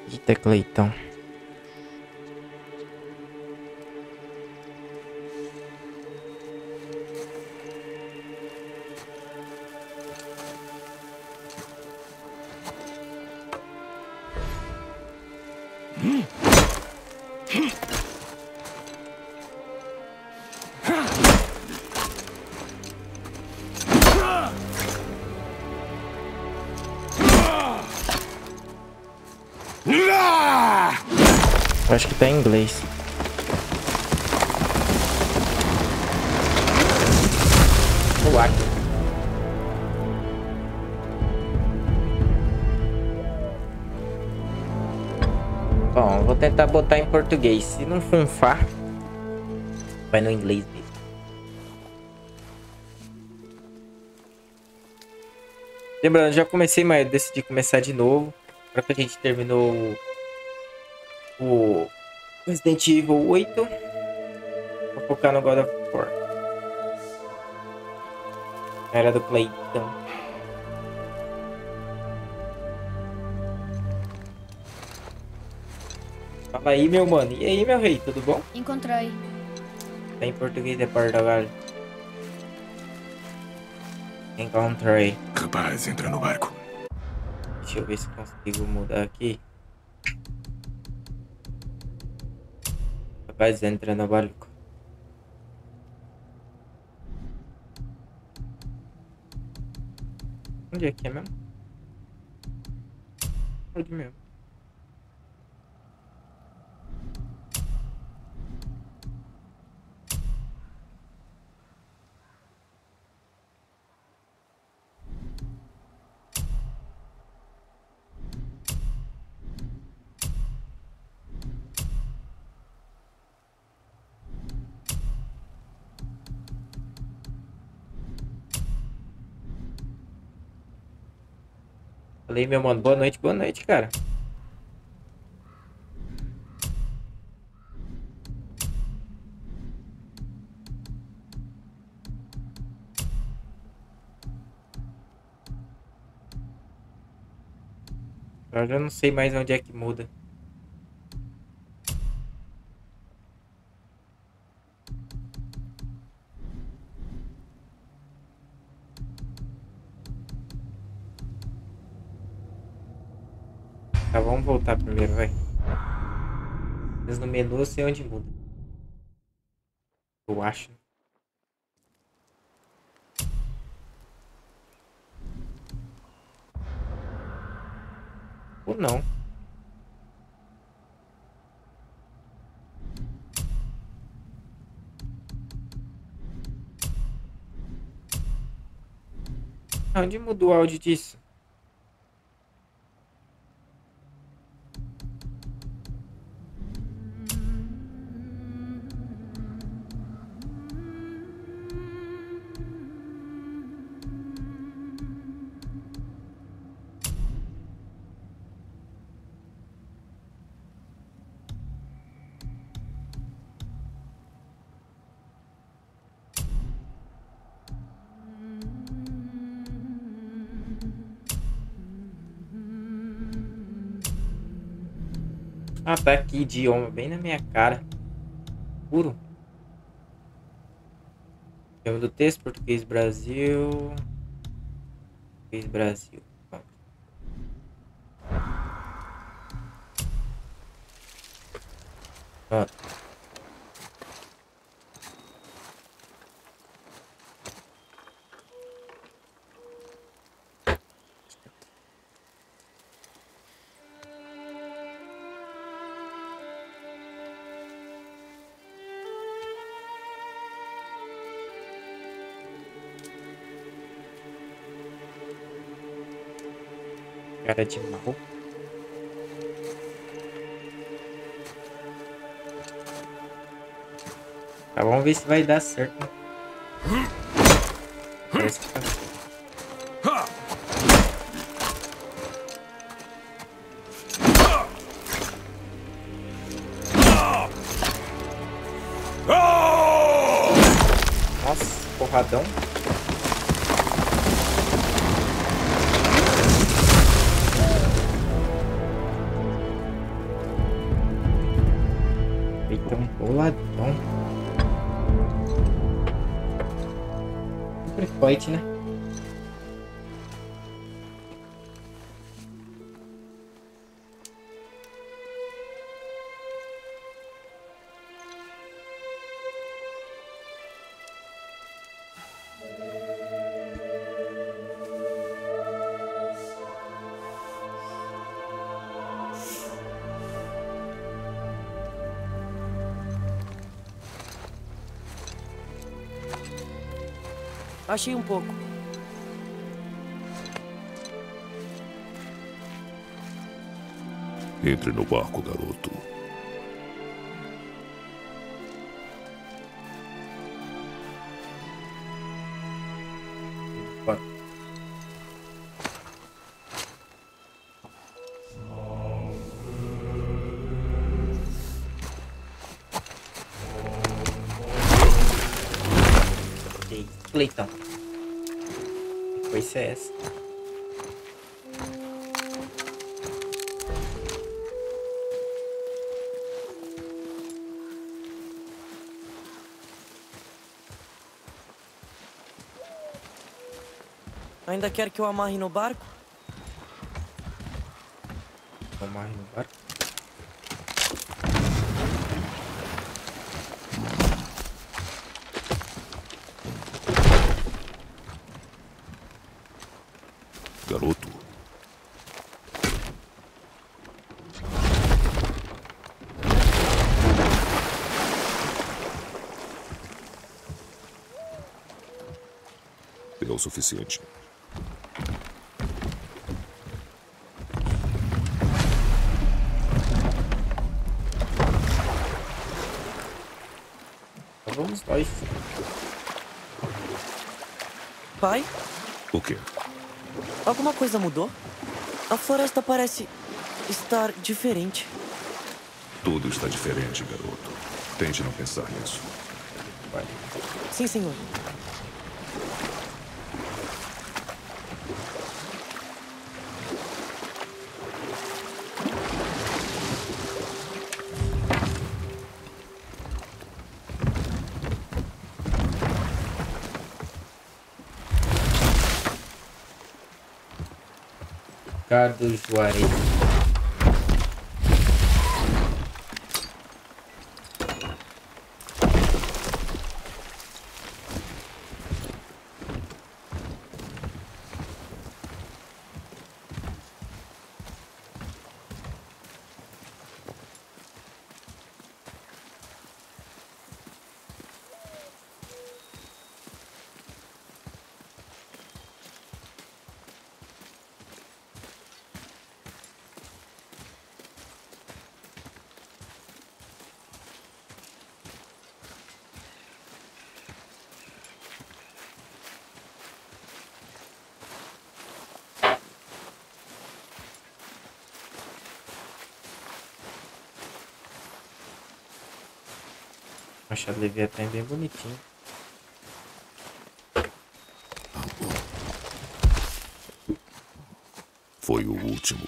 Eita, Cleitão. Eu acho que tá em inglês. Uai. Bom, vou tentar botar em português. Se não funfar, vai no inglês mesmo. Lembrando, já comecei, mas decidi começar de novo. Agora que a gente terminou o Resident Evil 8, vou focar no God of War. Era do Clayton. Fala aí, meu mano. E aí, meu rei, tudo bom? Encontrei. Tá em português de Portugal. Encontrei. Rapaz, entra no barco. Deixa eu ver se consigo mudar aqui. Rapaz, entra no barco. Onde é que é mesmo? Onde mesmo? Falei, meu mano, boa noite, cara. Agora eu não sei mais onde é que muda. Tá, vamos voltar primeiro, vai. Mas no menu eu sei onde muda. Eu acho. Ou não. Onde muda o áudio disso? Ah, tá aqui, idioma, bem na minha cara. Puro. Idioma do texto, português Brasil. Português Brasil. Pronto. Pronto. Cara de mal. Tá, vamos ver se vai dar certo. Parece que tá. Nossa, porradão. Point, né? Achei um pouco. Entre no barco, garoto. Bora. Ok, Cleitão. Que coisa é essa? Ainda quer que eu amarre no barco? Vamos mais no barco. Garoto. É o suficiente. Então vamos nós. Pai, O quê? alguma coisa mudou? A floresta parece estar diferente. Tudo está diferente, garoto. Tente não pensar nisso. Vai. Sim, senhor. Carlos Juarez. Machado Leviatã é bem bonitinho. Foi o último.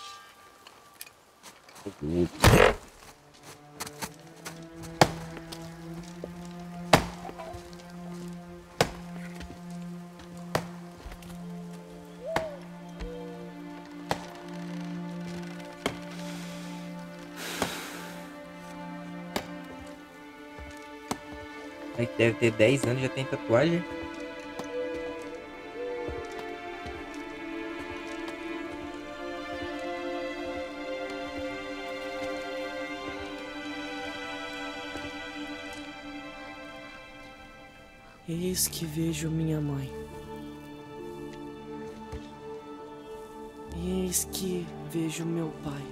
Aí deve ter 10 anos, já tem tatuagem. Eis que vejo minha mãe. Eis que vejo meu pai.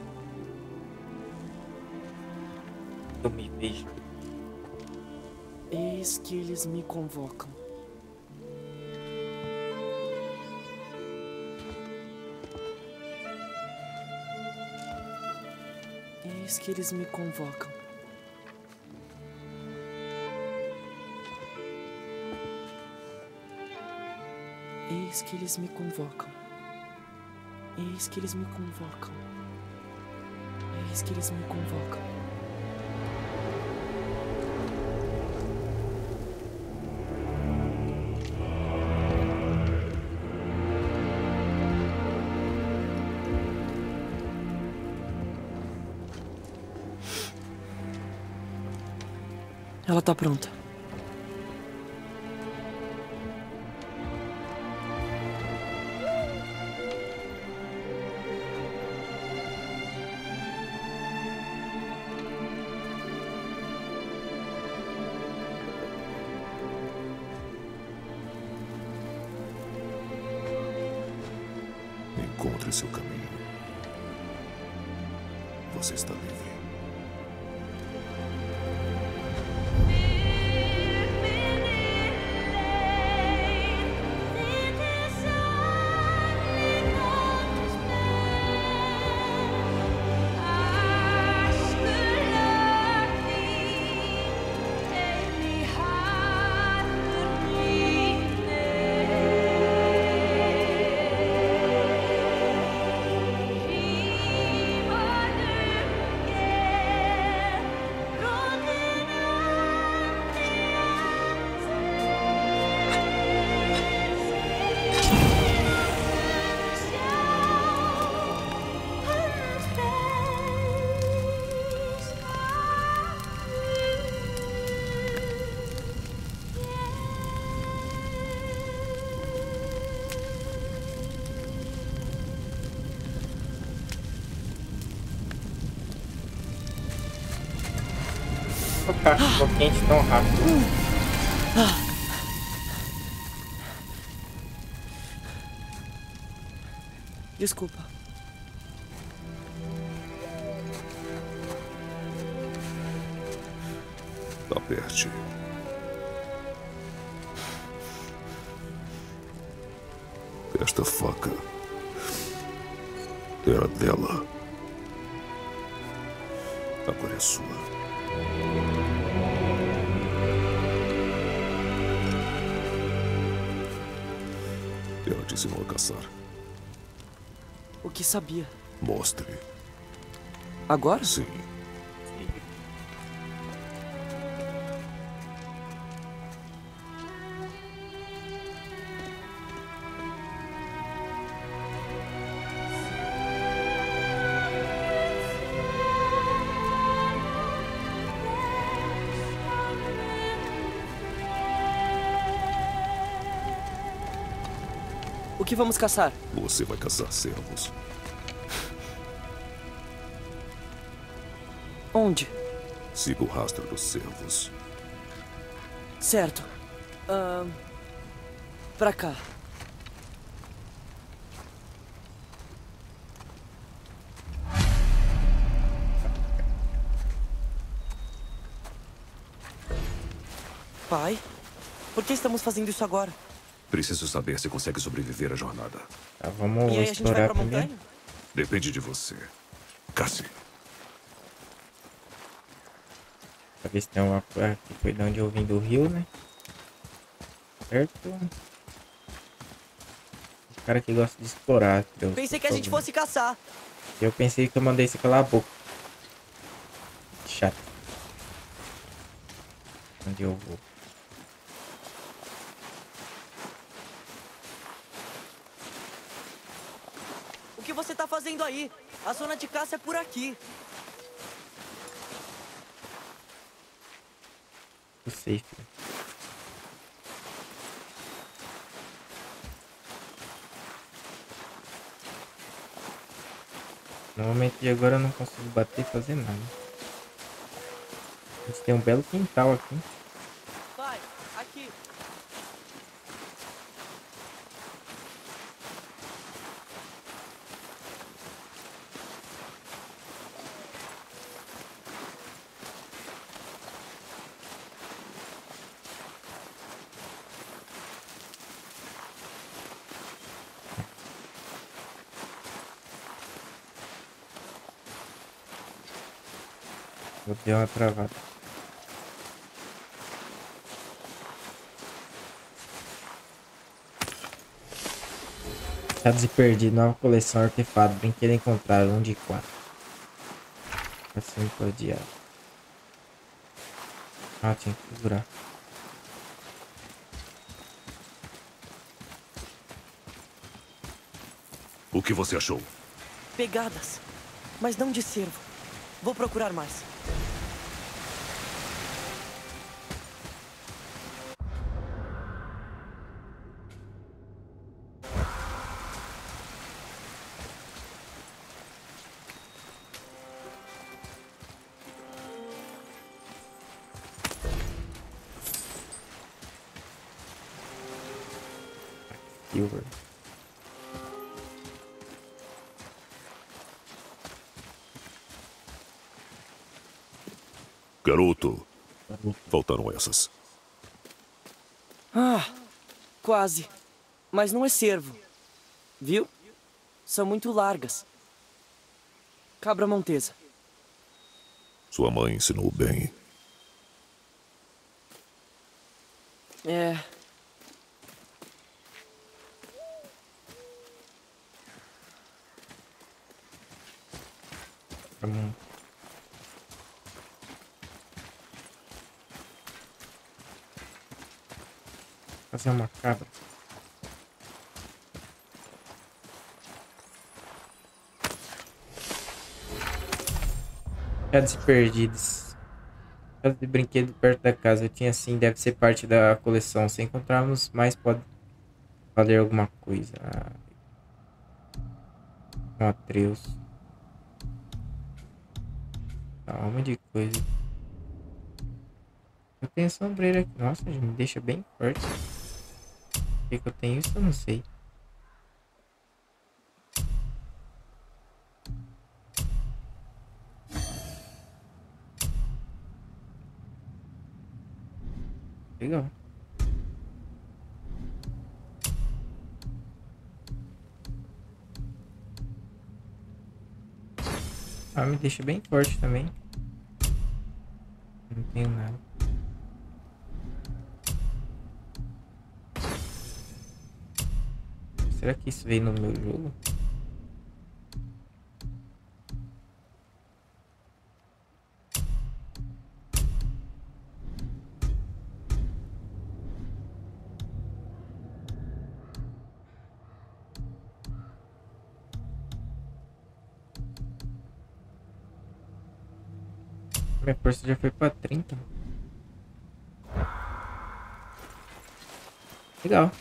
Eu me vejo. Eis que eles me convocam. Eis que eles me convocam. Eis que eles me convocam. Eis que eles me convocam. Eis que eles me convocam. Ela tá pronta. Encontre seu caminho. Você está livre. O cara ficou quente tão rápido. Desculpa. Aperte. Esta faca era dela. Agora é sua. Ela te ensinou a caçar. O que sabia? Mostre. Agora? Sim. O que vamos caçar? Você vai caçar cervos. Onde? Siga o rastro dos cervos. Certo. Pra cá. Pai, por que estamos fazendo isso agora? Preciso saber se consegue sobreviver à jornada. Tá, vamos E aí a gente vai explorar pra primeiro. montanha? Depende de você. Casse. Pra ver se tem uma coisa que foi de onde eu vim do rio, né? Certo? O cara que gosta de explorar. Deus, Pensei que a gente fosse caçar. Eu pensei que eu mandei você calar a boca. Chato. Onde eu vou? O que você tá fazendo aí? A zona de caça é por aqui. Eu sei, filho. No momento de agora eu não consigo bater e fazer nada. A gente tem um belo quintal aqui. Pai, aqui. Vou dar uma travada. Achados e perdidos, nova coleção, artefato, brinquedo encontrado, 1 de 4. Assim por diabo. Ah, tinha que segurar. O que você achou? Pegadas, mas não de cervo. Vou procurar mais. Silver. Garoto, faltaram essas. Ah, quase. Mas não é cervo. Viu? São muito largas. Cabra montesa. Sua mãe ensinou bem. É. Fazer uma cabra. Casa perdidos. Casa de brinquedo perto da casa. Eu tinha assim, deve ser parte da coleção. Se encontrarmos mais, pode valer alguma coisa. Um Atreus. Calma de coisa. Eu tenho sombreira aqui. Nossa, já me deixa bem forte. Por que eu tenho isso? Eu não sei. Legal. Ah, me deixa bem forte também. Não tenho nada. Será que isso veio no meu jogo? Minha força já foi pra 30. Legal.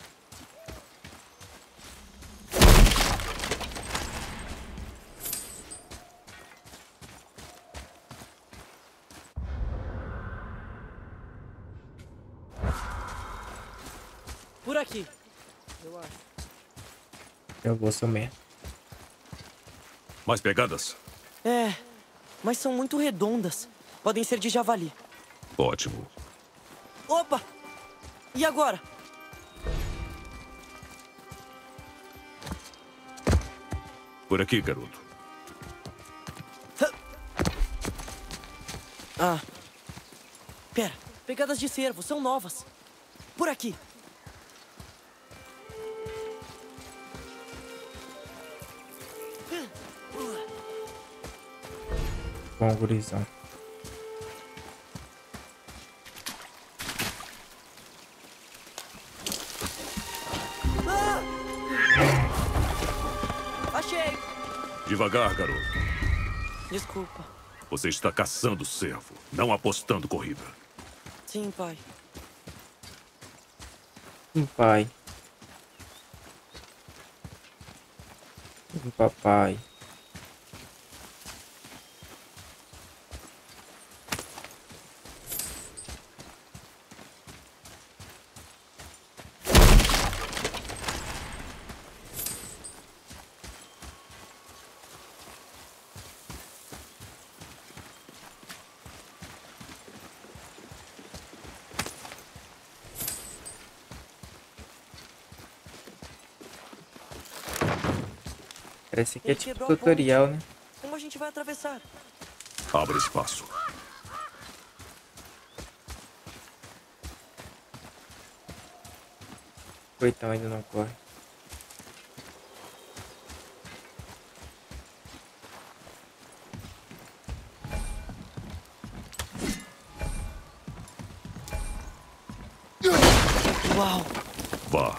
Por aqui. Eu acho. Eu vou sumir. Mais pegadas? É, mas são muito redondas. Podem ser de javali. Ótimo. Opa! E agora? Por aqui, garoto. Ah. Pera, pegadas de cervo, são novas. Por aqui. Bom, gurizão. Achei! Devagar, garoto. Desculpa. Você está caçando cervo, não apostando corrida. Sim, pai. Pai. Papai. Parece que é Ele tipo quebrou a tutorial, né? Como a gente vai atravessar? Abra espaço. Coitão, ainda não corre. Uau! Vá.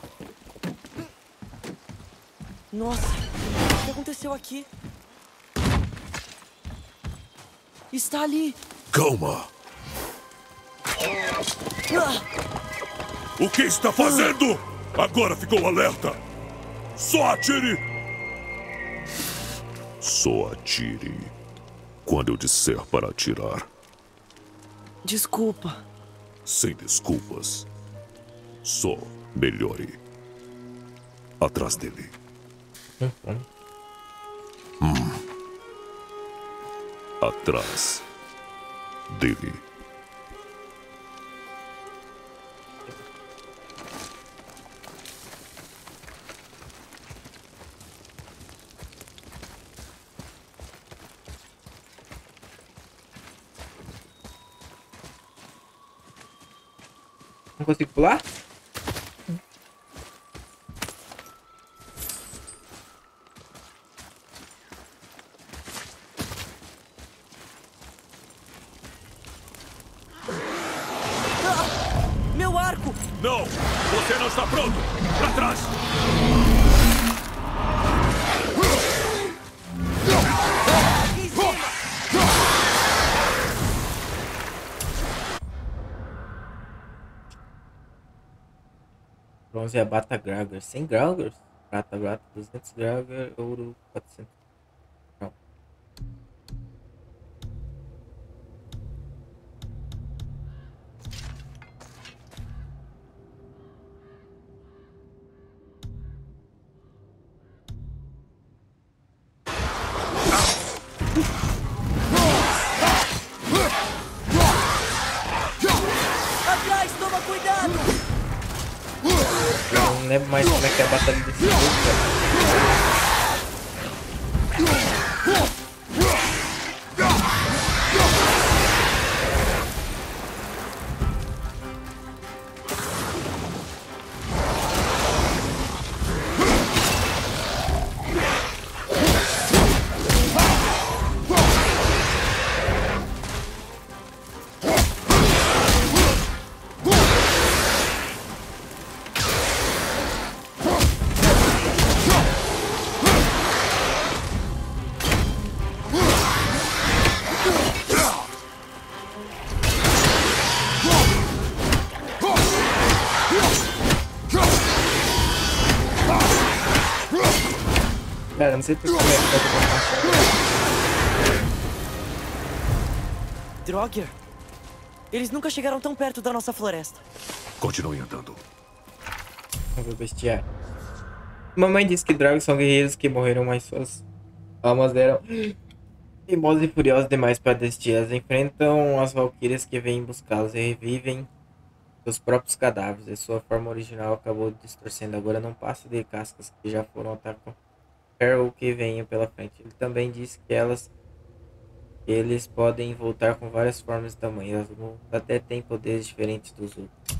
Nossa, o que aconteceu aqui? Está ali! Calma. Ah! O que está fazendo? Agora ficou alerta. Só atire. Só atire quando eu disser para atirar. Desculpa. Sem desculpas. Só melhore. Atrás dele. Então, Atrás dele. não consigo pular? Meu arco! Não! Você não está pronto! Para trás! Aqui em cima! Bronze é a Bata Grauger. 100 Graugers. Prata, 200 Grauger. Ouro, 400. Não. Atrás, toma cuidado! Eu não lembro mais como é que é a batalha desse jogo, cara. Cara, não sei por que é que Draugr, eles nunca chegaram tão perto da nossa floresta. Continue andando. eu vou bestiar. Mamãe disse que dragões são guerreiros que morreram, mas suas almas eram teimosas e furiosas demais para desistir. Elas enfrentam as valquírias que vêm buscá-los e revivem seus próprios cadáveres. E sua forma original acabou distorcendo. Agora não passa de cascas que já foram atacar o que venha pela frente. Ele também disse que eles podem voltar com várias formas e tamanhos. Elas até têm poderes diferentes dos outros.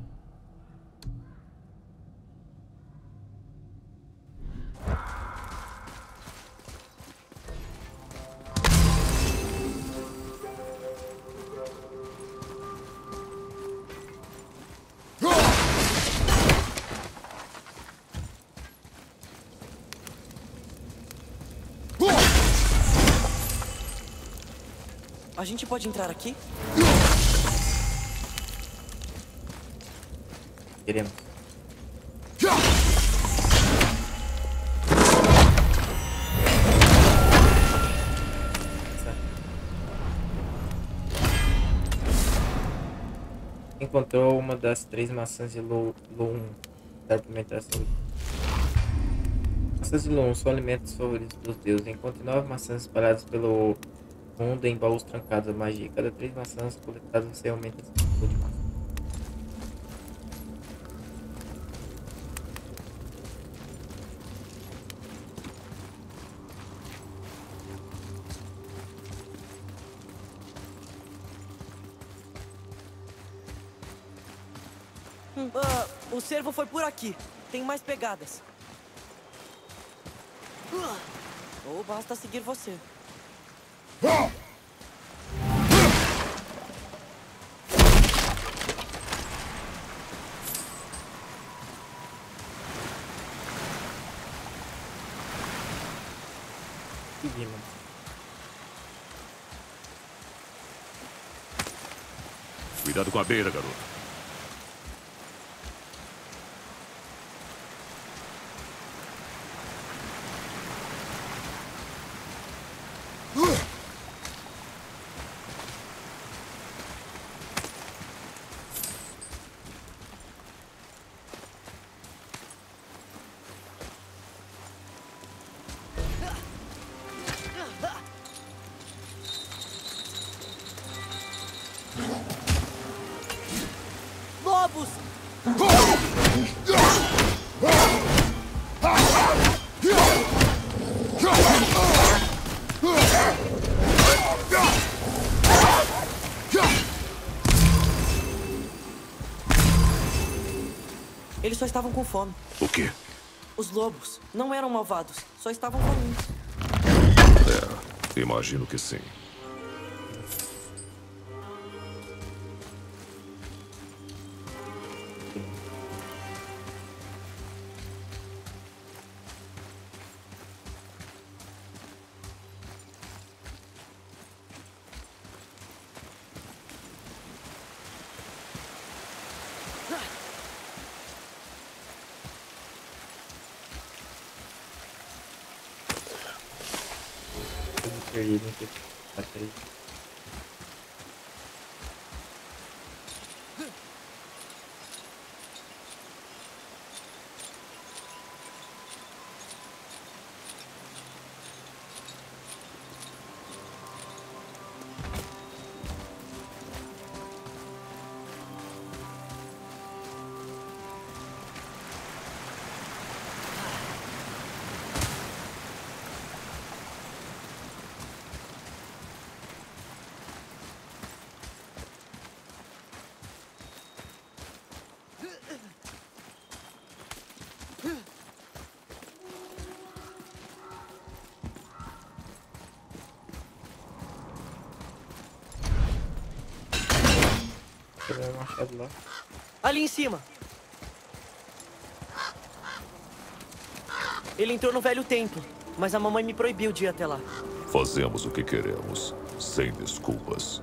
A gente pode entrar aqui? Queremos. Encontrou uma das 3 maçãs de Loum. Serve para aumentar a saúde. Maçãs de Loum são alimentos favoritos dos deuses. Encontre 9 maçãs espalhadas pelo mundo em baús trancados. A magia. Cada 3 maçãs coletadas você aumenta a sua de maçã. O cervo foi por aqui. Tem mais pegadas. Ou basta seguir você. Seguimos. Cuidado com a beira, garoto. Eles só estavam com fome. O quê? Os lobos não eram malvados, só estavam famintos. Imagino que sim. Perdido, não sei se pegar o machado lá. Ali em cima. Ele entrou no velho templo, mas a mamãe me proibiu de ir até lá. Fazemos o que queremos, sem desculpas.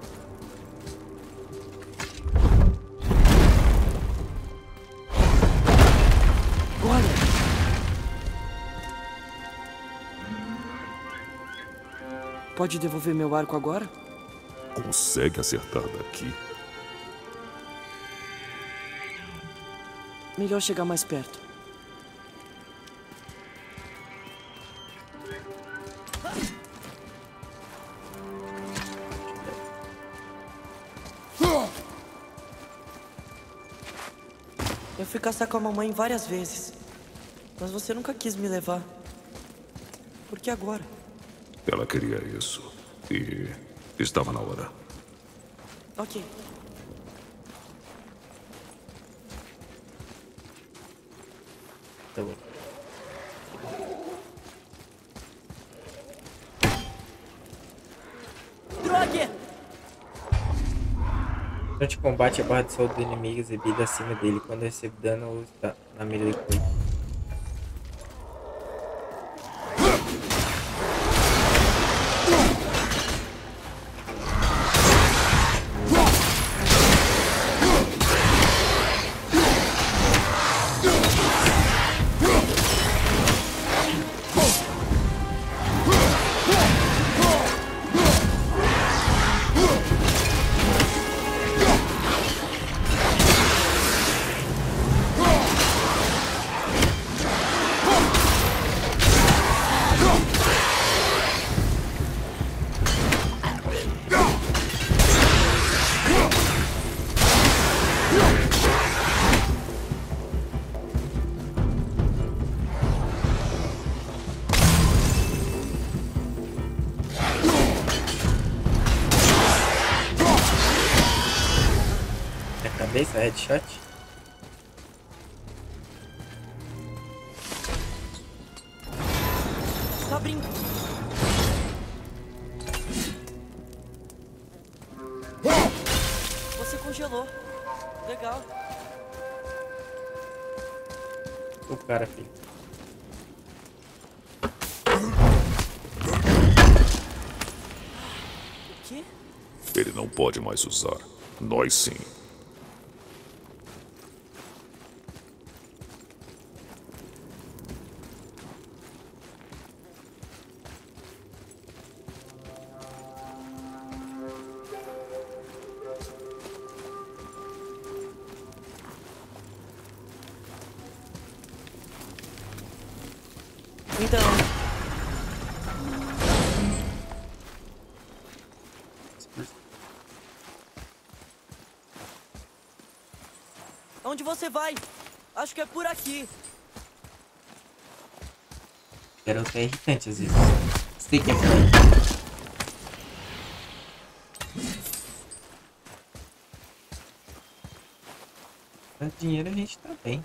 Olha! Pode devolver meu arco agora? Consegue acertar daqui? Melhor chegar mais perto. Eu fui caçar com a mamãe várias vezes, mas você nunca quis me levar. Por que agora? Ela queria isso. E estava na hora. Ok. Tá bom. Drogue! Durante o combate, a barra de saúde do inimigo exibida acima dele quando recebe dano ou está na mira de coisa. Cabeça, headshot. Tá abrindo. Você congelou. Legal. O cara, filho. O quê? Ele não pode mais usar. Nós sim. Então, onde você vai? Acho que é por aqui. Garoto é irritante às vezes. Sei que é por aí. Tanto dinheiro a gente tá bem.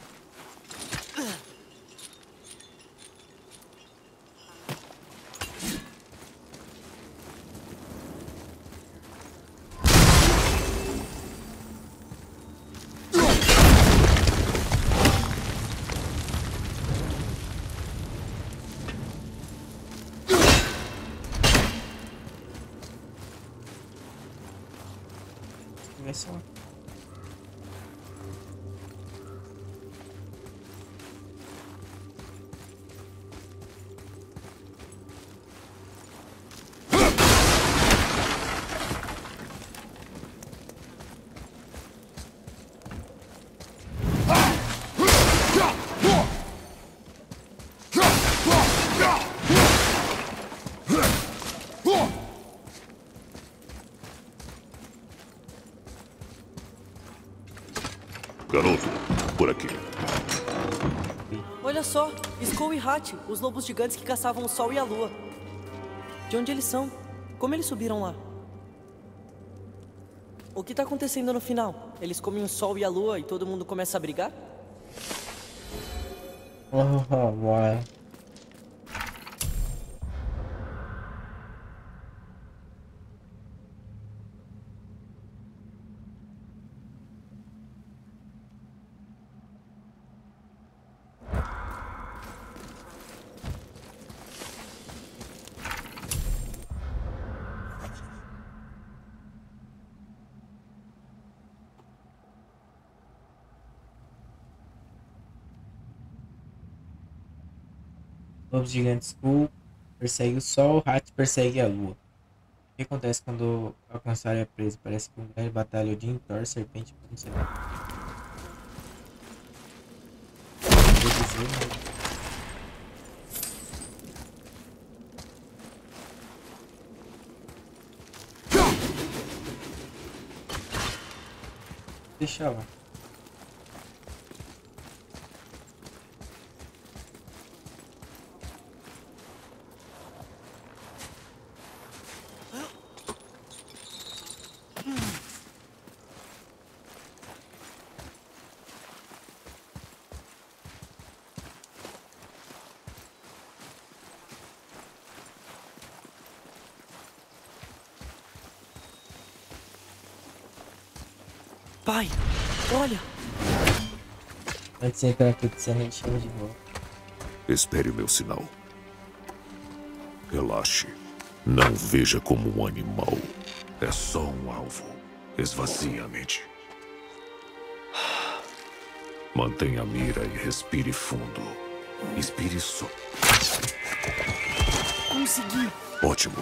Vai só. Garoto, por aqui. Olha só, Skull e Hat, os lobos gigantes que caçavam o sol e a lua. De onde eles são? Como eles subiram lá? O que tá acontecendo no final? Eles comem o sol e a lua e todo mundo começa a brigar? Oh, boy. Lobos gigantes Skull persegue o sol, Hat persegue a lua. O que acontece quando alcançar a presa? Parece que uma grande batalha Odin, Thor, serpente, não sei lá. Vou dizer, mas... Deixa lá. Pai, olha! Antes de entrar aqui, você me chama de novo. Espere o meu sinal. Relaxe. Não veja como um animal. É só um alvo. Esvazie a mente. Mantenha a mira e respire fundo. Inspire só. Consegui! Ótimo.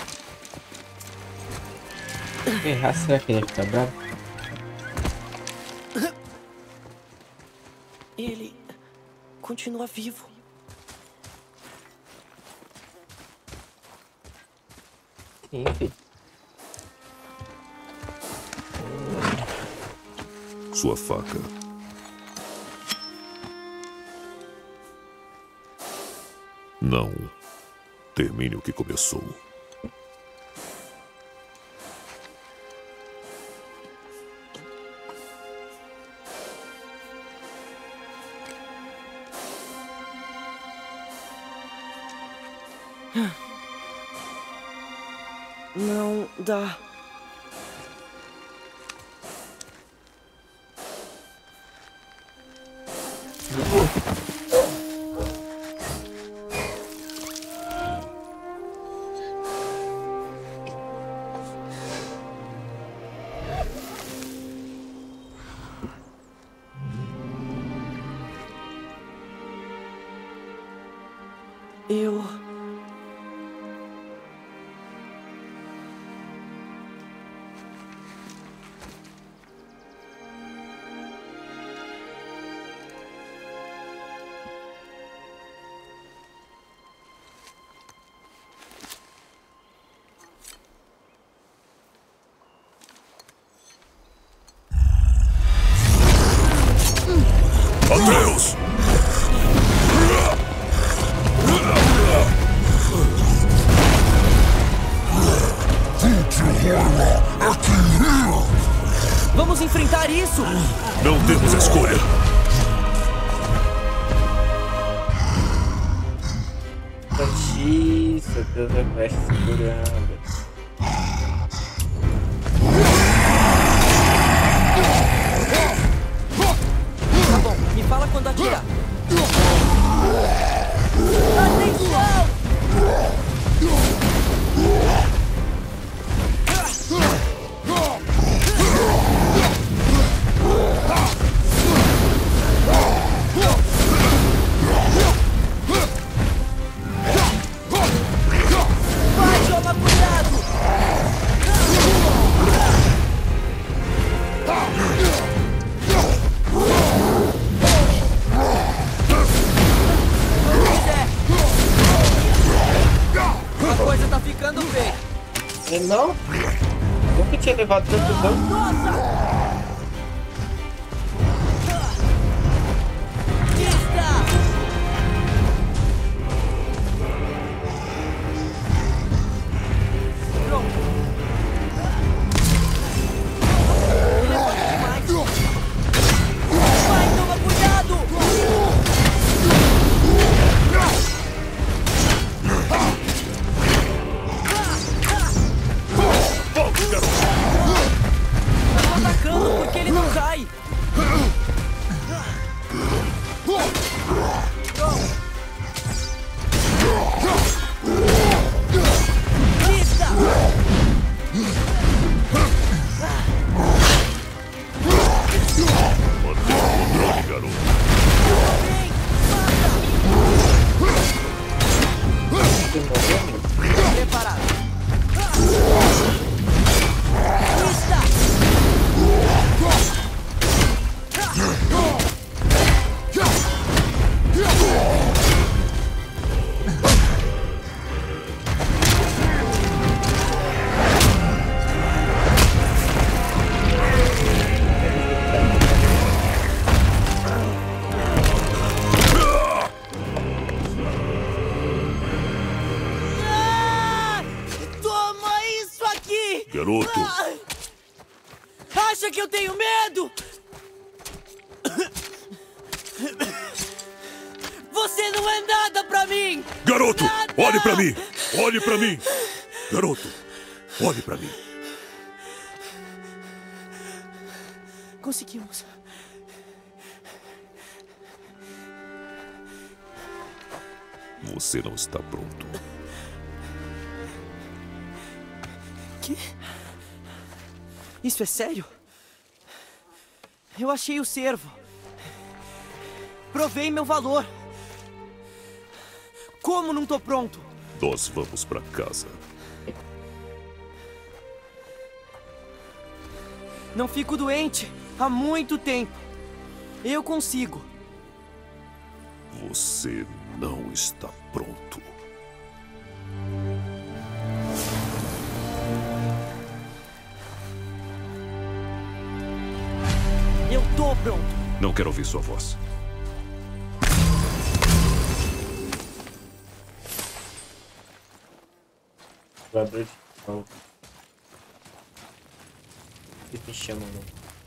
Errar, será que ele vai ficar bravo? Ele continua vivo. Sim, filho. Sua faca. Não. Termine o que começou. Não dá. Eu... Adeus! Vamos enfrentar isso! Não temos escolha. Isso, Deus é mestre segurando. Tá bom, me fala quando atirar. Atenção! Vai, toma cuidado! A coisa tá ficando feia. E não? Nunca tinha levado tanto dano. Nossa! Pista! Pronto. Ele é forte demais. Vai, toma cuidado! Tá atacando porque ele não cai. Pista! Mantenha o controle, garoto. Vem, mata! Você morreu, meu? Preparado. Pista! Ah! Toma isso aqui! Garoto, Acha que eu tenho medo? Você não é nada pra mim! garoto, Nada! olhe pra mim. Olhe pra mim. Garoto, olhe pra mim. Conseguimos. Você não está pronto. Que? Isso é sério? Eu achei o cervo. Provei meu valor. Como não tô pronto? Nós vamos pra casa. Não fico doente há muito tempo. Eu consigo. Você não está pronto. Eu tô pronto. Não quero ouvir sua voz. Jogador de troll. Eles me chamam, né?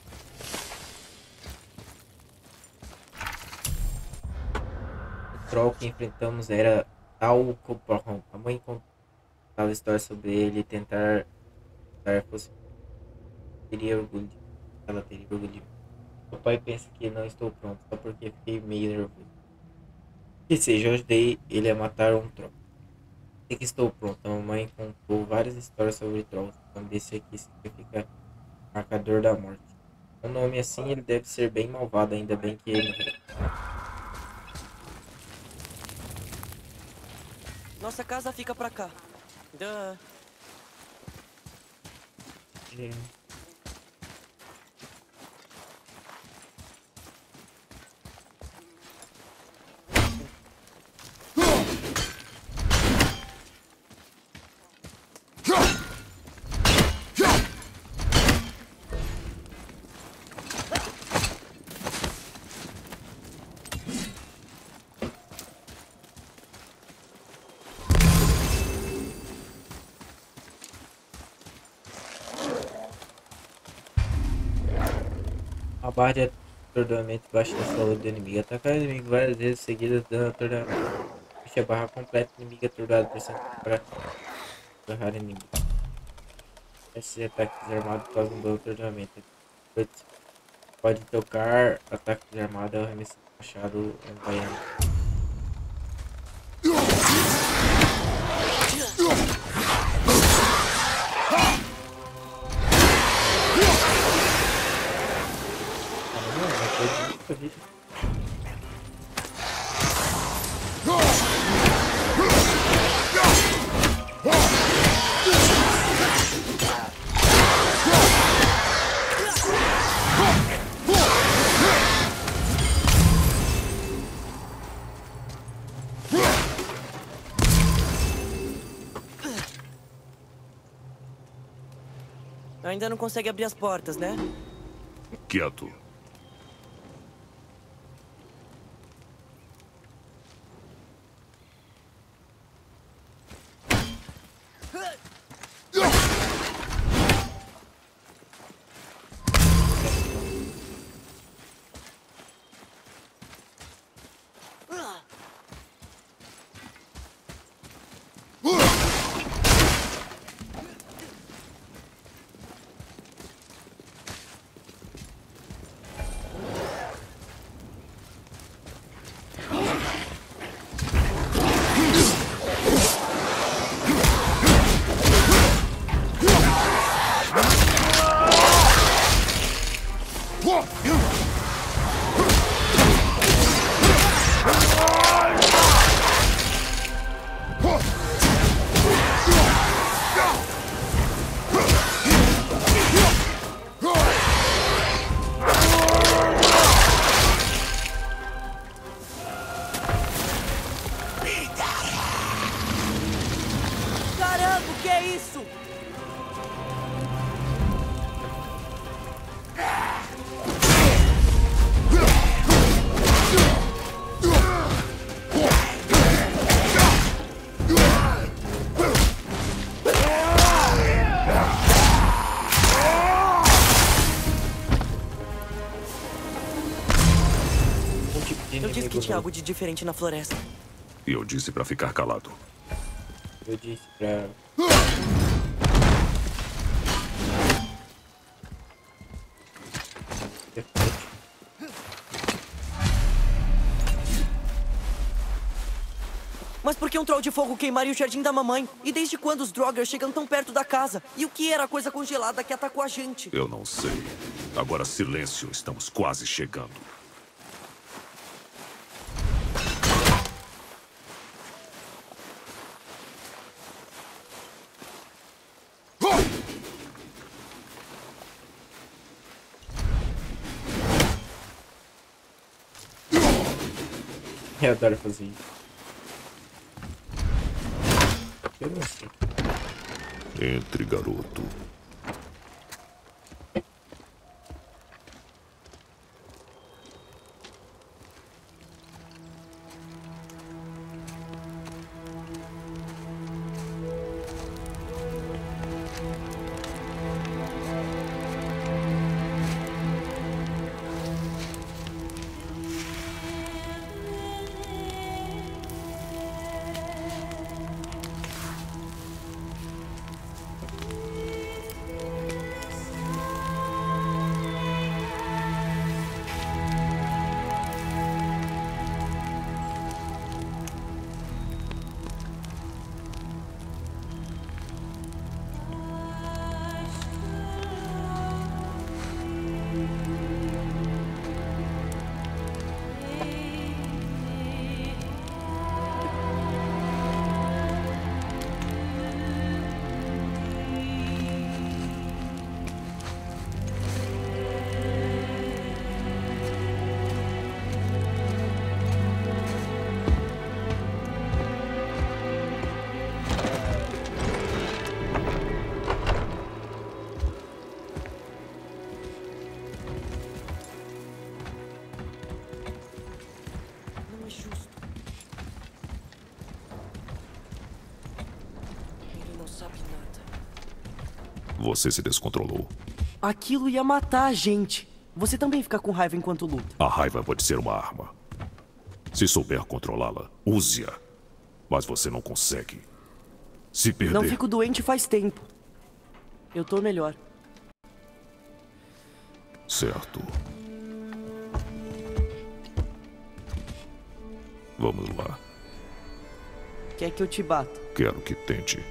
O troll que enfrentamos era Tal Coporron. A mãe contava história sobre ele e tentar fosse teria orgulho. Ela teria orgulho de mim. O pai pensa que não estou pronto, só porque fiquei meio nervoso. Que seja, eu ajudei ele a matar um troll. Sei que estou pronto. A mamãe contou várias histórias sobre trolls. O nome desse aqui significa Marcador da Morte. Um nome assim, ele deve ser bem malvado, ainda bem que ele morreu. Nossa casa fica pra cá. Duh. A barra de atordoamento baixa a saúde do inimigo. Atacar o inimigo várias vezes seguidas dando atordoamento. Puxa a barra completa, inimigo atordoado pressionando para agarrar inimigo. Esses ataques armados causam dano atordoamento. Pode tocar ataques armados ao arremessar o machado vaiando. Ainda não consegue abrir as portas, né? Quieto. Caramba, o que é isso? Eu disse que tinha algo de diferente na floresta. E eu disse pra ficar calado. Eu disse pra... Mas por que um troll de fogo queimaria o jardim da mamãe? E desde quando os Draugr chegam tão perto da casa? E o que era a coisa congelada que atacou a gente? Eu não sei. Agora silêncio, estamos quase chegando. Eu adoro fazer isso. Eu não sei. Entre, garoto. Não é justo. Ele não sabe nada. Você se descontrolou. Aquilo ia matar a gente. Você também fica com raiva enquanto luta. A raiva pode ser uma arma. Se souber controlá-la, use-a. Mas você não consegue. Se perder... Não fico doente faz tempo. Eu tô melhor. Certo. Vamos lá. Quer que eu te bata? Quero que tente.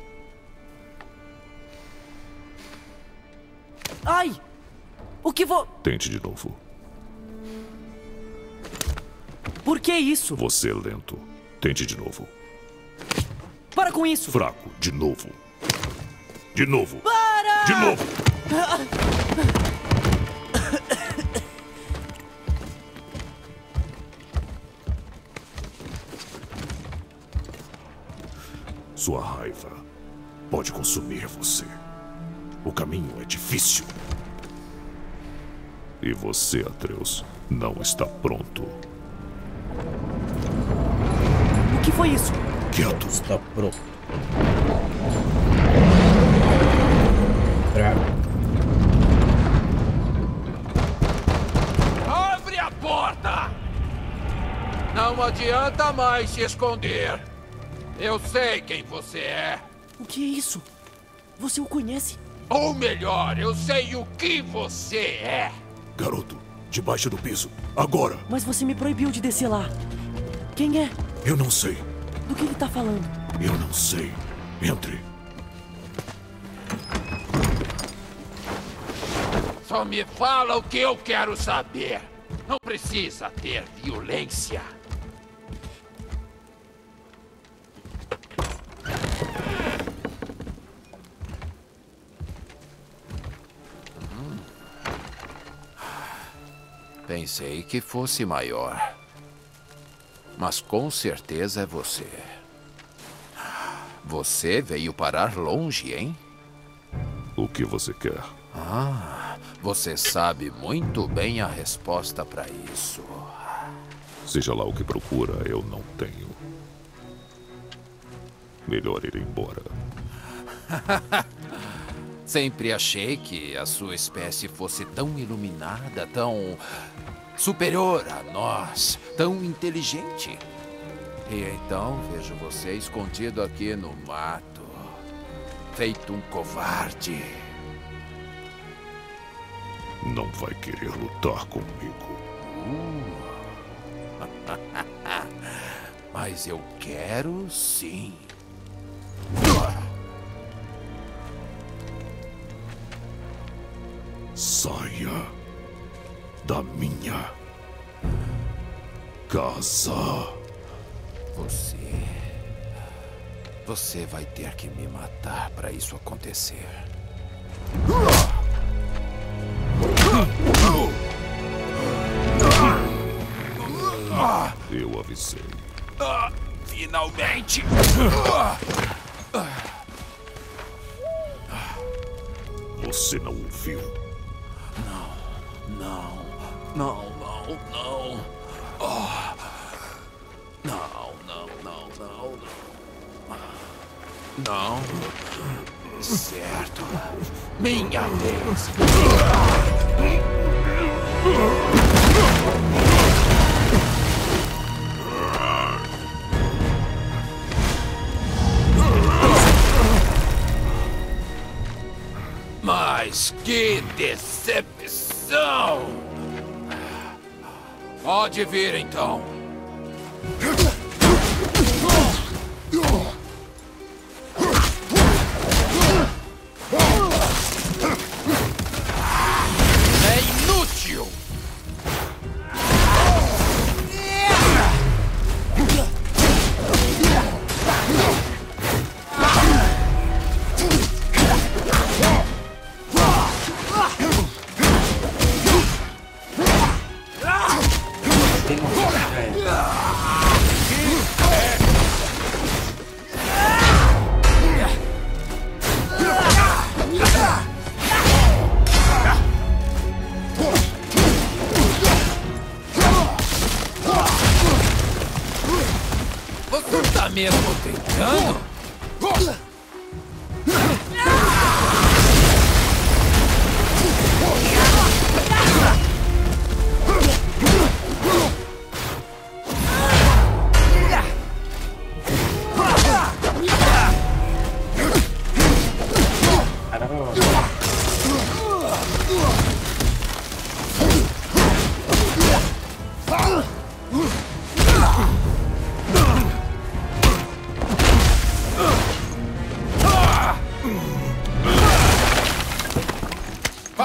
Ai! O que vou... Tente de novo. Por que isso? Você é lento. Tente de novo. Para com isso! Fraco. De novo. De novo. Para! De novo. Sua raiva pode consumir você. O caminho é difícil. E você, Atreus, não está pronto. O que foi isso? Quieto. Está pronto. Trago. Abre a porta! Não adianta mais se esconder. Eu sei quem você é. O que é isso? Você o conhece? Ou melhor, eu sei o que você é. Garoto, debaixo do piso. Agora. Mas você me proibiu de descer lá. Quem é? Eu não sei. Do que ele tá falando? Eu não sei. Entre. Só me fala o que eu quero saber. Não precisa ter violência. Pensei que fosse maior. Mas com certeza é você. Você veio parar longe, hein? O que você quer? Ah, você sabe muito bem a resposta para isso. Seja lá o que procura, eu não tenho. Melhor ir embora. Sempre achei que a sua espécie fosse tão iluminada, tão superior a nós, tão inteligente. E então vejo você escondido aqui no mato, feito um covarde. Não vai querer lutar comigo. Mas eu quero sim. Saia da minha casa. Você vai ter que me matar para isso acontecer. Eu avisei. Finalmente! Você não ouviu? Não. Oh. Não. Certo. Minha vez. Mas que decepção! Pode vir então. É inútil! Tem uma coisa,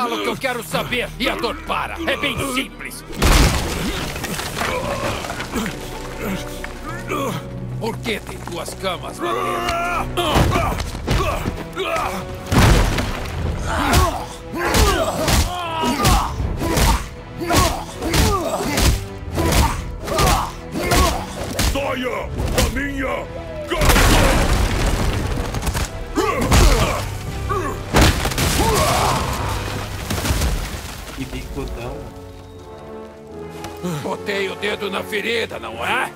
Fala o que eu quero saber e a dor para. É bem simples. Por que tem duas camas lá dentro? Saia da minha casa! Que bicudão. Botei o dedo na ferida, não é?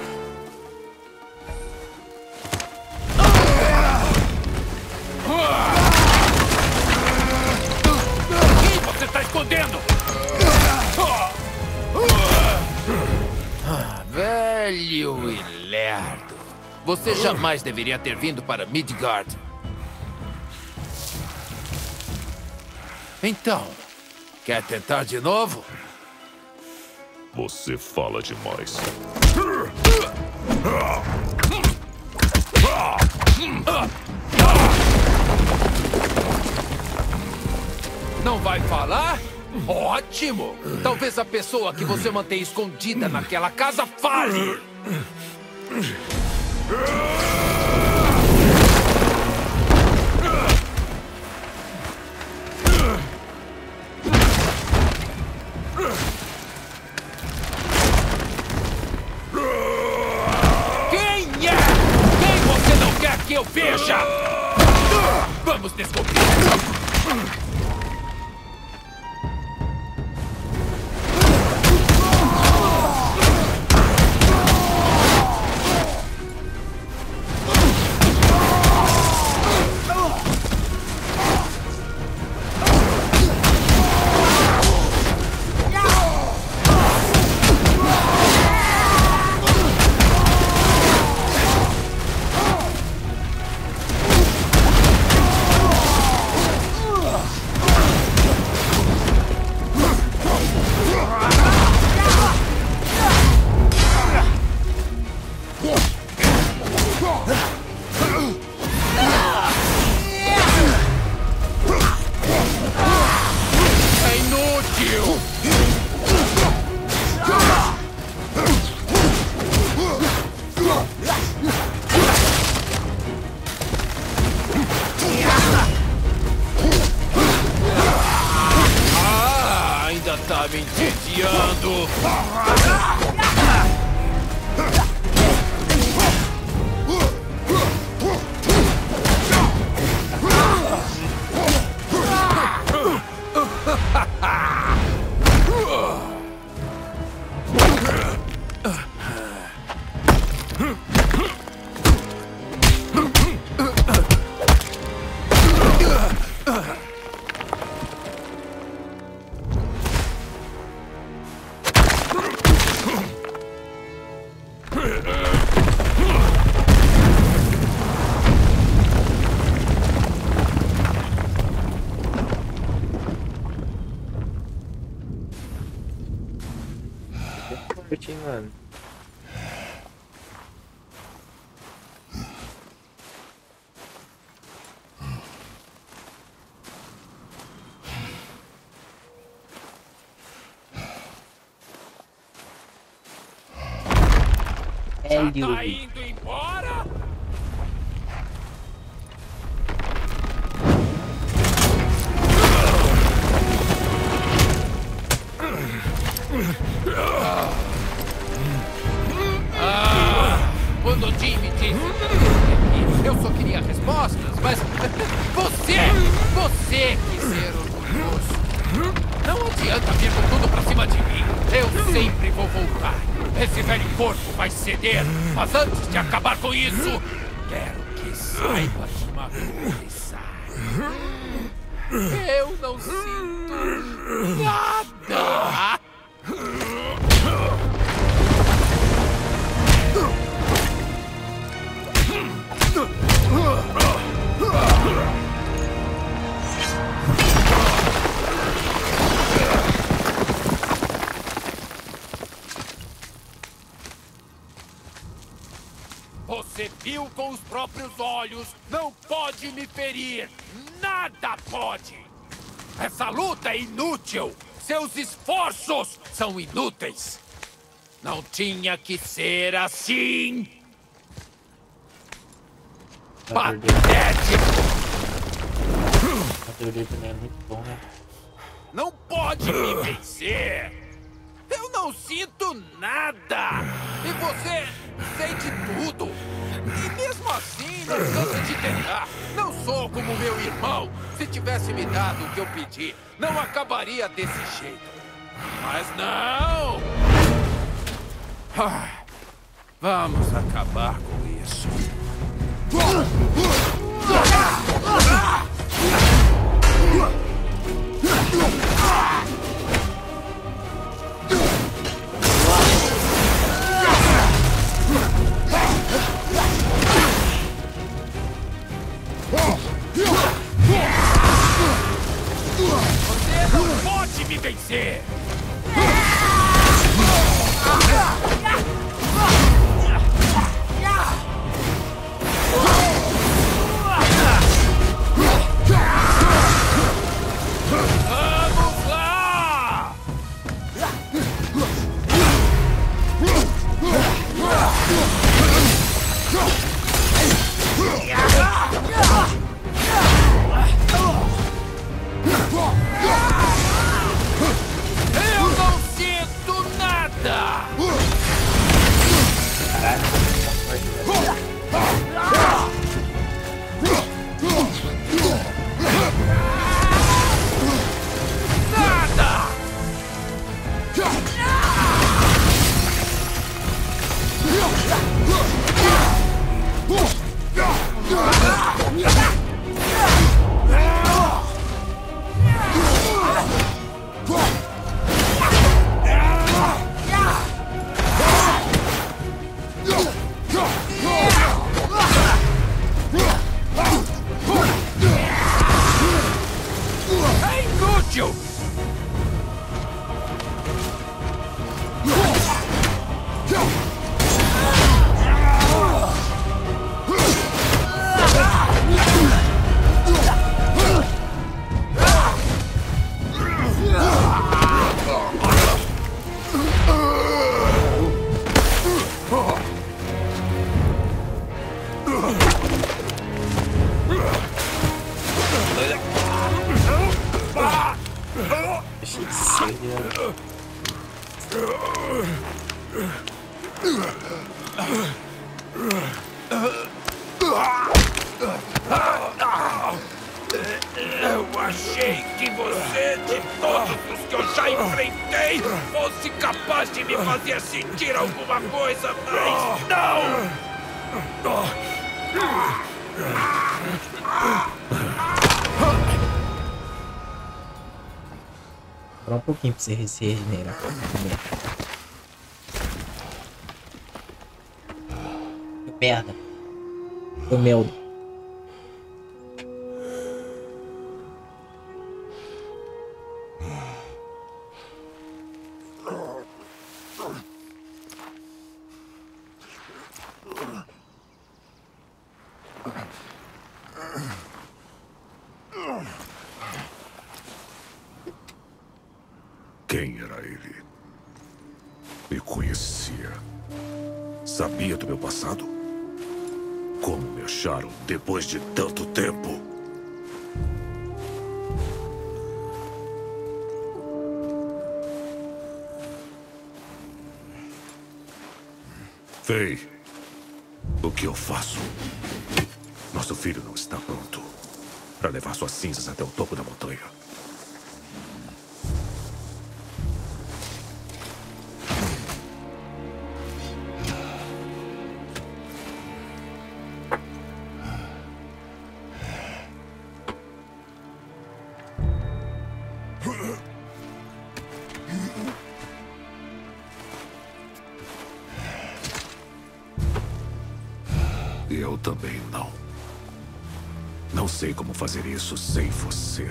O que você está escondendo? Velho e lerdo. Você jamais deveria ter vindo para Midgard. Então, quer tentar de novo? Você fala demais. Não vai falar? Ótimo! Talvez a pessoa que você mantém escondida naquela casa fale! Quem é? Quem você não quer que eu veja? Vamos descobrir! Tá me entediando! Mano. Já tá indo embora? Quando o Jim me disse que eu só queria respostas, mas você quis ser orgulhoso. Não adianta vir com tudo pra cima de mim. Eu sempre vou voltar. Esse velho porco vai ceder. Mas antes de acabar com isso, quero que saiba de uma coisa. Eu não sinto nada. Você viu com os próprios olhos. Não pode me ferir. Nada pode. Essa luta é inútil! Seus esforços são inúteis! Não tinha que ser assim! Patético! A teoria também é muito bom, né? Não pode me vencer! Eu não sinto nada! E você sente tudo! E mesmo assim, não cansa de tentar! Não sou como meu irmão! Se tivesse me dado o que eu pedi, não acabaria desse jeito! Mas não! Vamos acabar com isso! Você não pode me vencer! Vamos lá! Eu não sinto nada! Nada! É inútil! Achei que seria. Eu achei que você, de todos os que eu já enfrentei, fosse capaz de me fazer sentir alguma coisa, mas não! Só um pouquinho pra você se regenerar. Merda. Foi merda. Quem era ele? Me conhecia. Sabia do meu passado? Como me acharam depois de tanto tempo? Fei, o que eu faço? Nosso filho não está pronto para levar suas cinzas até o topo da montanha. Eu também não. Não sei como fazer isso sem você.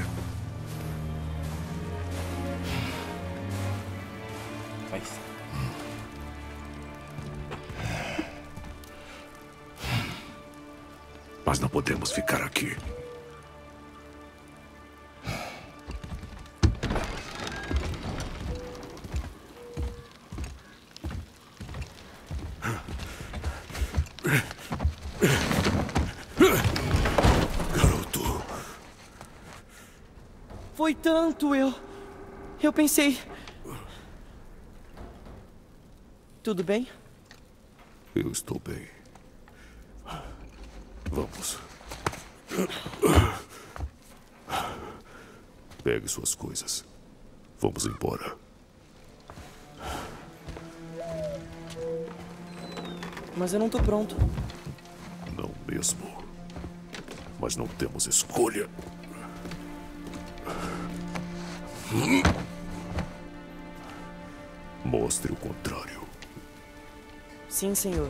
Faz. Mas não podemos ficar aqui. Foi tanto, eu pensei... Tudo bem? Eu estou bem. Vamos. Pegue suas coisas. Vamos embora. Mas eu não tô pronto. Não mesmo. Mas não temos escolha. Mostre o contrário. Sim, senhor.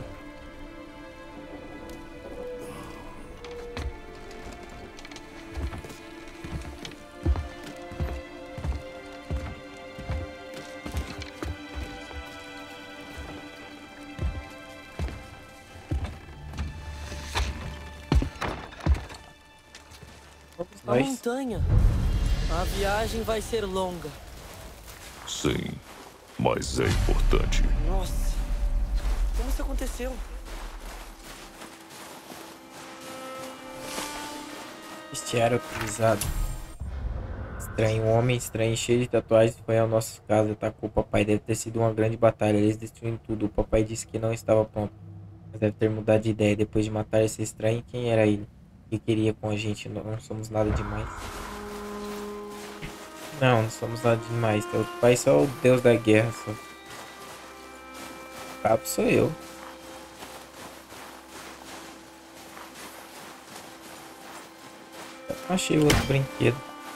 A Nós. montanha. A viagem vai ser longa. Sim, mas é importante. Nossa. Como isso aconteceu? Vestiário utilizado. Estranho, um homem estranho cheio de tatuagens foi ao nosso casa e atacou o papai. Deve ter sido uma grande batalha. Eles destruíram tudo. O papai disse que não estava pronto, mas deve ter mudado de ideia. Depois de matar esse estranho, quem era ele? O que queria com a gente? Não somos nada demais. Não somos nada demais. Teu pai é só o deus da guerra. Só. O cabo sou eu. Achei outro brinquedo.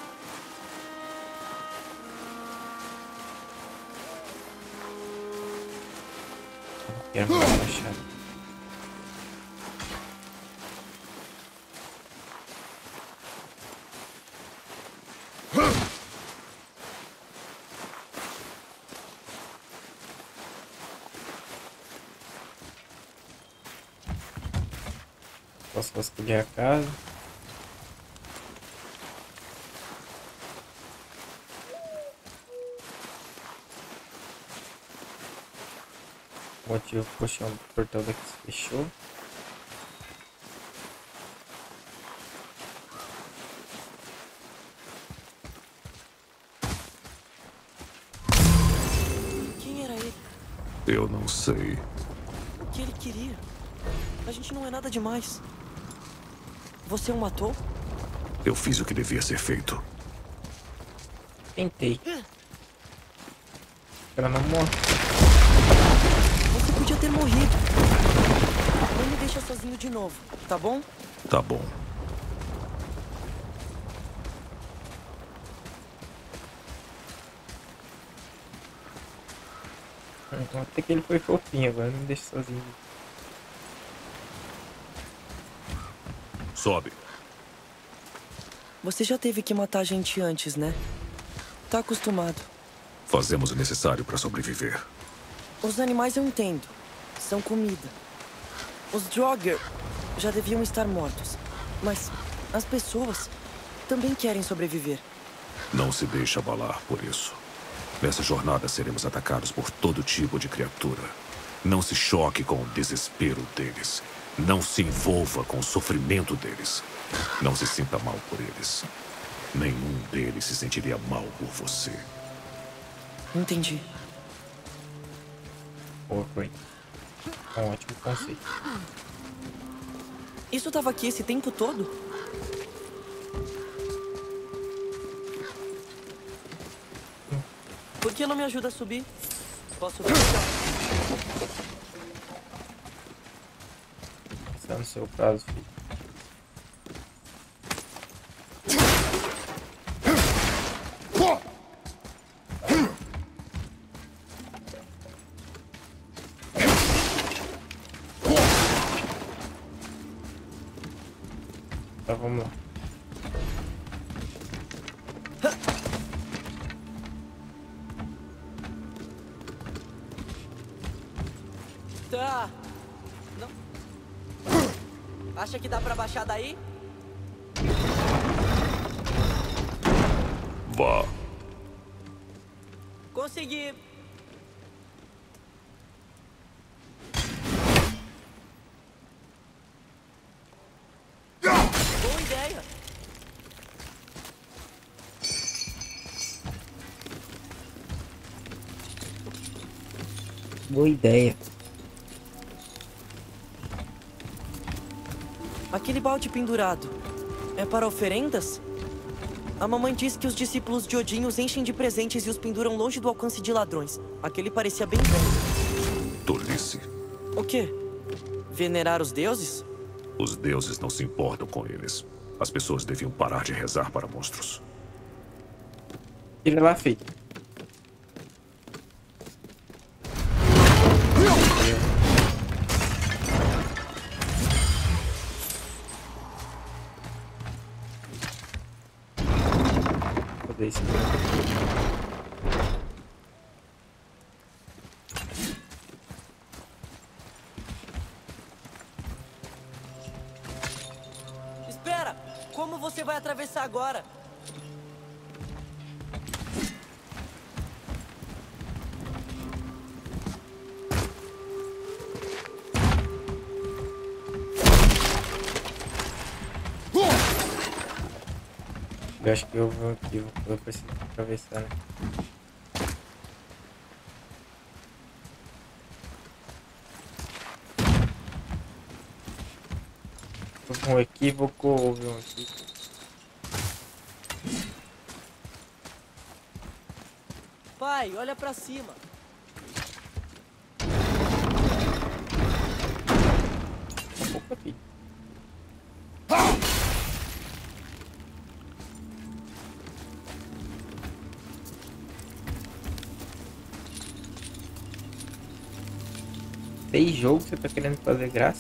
Não quero mais machado. Posso vasculhar a casa. O motivo do puxão do portão daqui se fechou. Quem era ele? Eu não sei. O que ele queria? A gente não é nada demais. Você o matou? Eu fiz o que devia ser feito. Tentei. Ela não morre. Você podia ter morrido. Não me deixa sozinho de novo, tá bom? Tá bom. Até que ele foi fofinho, agora não me deixa sozinho. Sobe. Você já teve que matar gente antes, né? Tá acostumado. Fazemos o necessário para sobreviver. Os animais eu entendo. São comida. Os Draugr já deviam estar mortos. Mas as pessoas também querem sobreviver. Não se deixe abalar por isso. Nessa jornada seremos atacados por todo tipo de criatura. Não se choque com o desespero deles. Não se envolva com o sofrimento deles. Não se sinta mal por eles. Nenhum deles se sentiria mal por você. Entendi. Boa, Frank. É um ótimo conceito. Isso tava aqui esse tempo todo? Por que não me ajuda a subir? Posso ver? Está no seu prazo, filho. Tá, vamos lá. Tá. Não. Acha que dá pra baixar daí? Vá. Consegui. Boa ideia. Boa ideia. Aquele balde pendurado é para oferendas? A mamãe diz que os discípulos de Odin os enchem de presentes e os penduram longe do alcance de ladrões. Aquele parecia bem velho. Tolice. O quê? Venerar os deuses? Os deuses não se importam com eles. As pessoas deviam parar de rezar para monstros. Tira lá, filho. Vou fazer isso. Espera! Como você vai atravessar agora? Eu acho que eu vou aqui, eu preciso atravessar, né? Houve um equívoco, houve um equívoco. Pai, olha pra cima. Um pouco aqui. Tem jogo que você tá querendo fazer graça?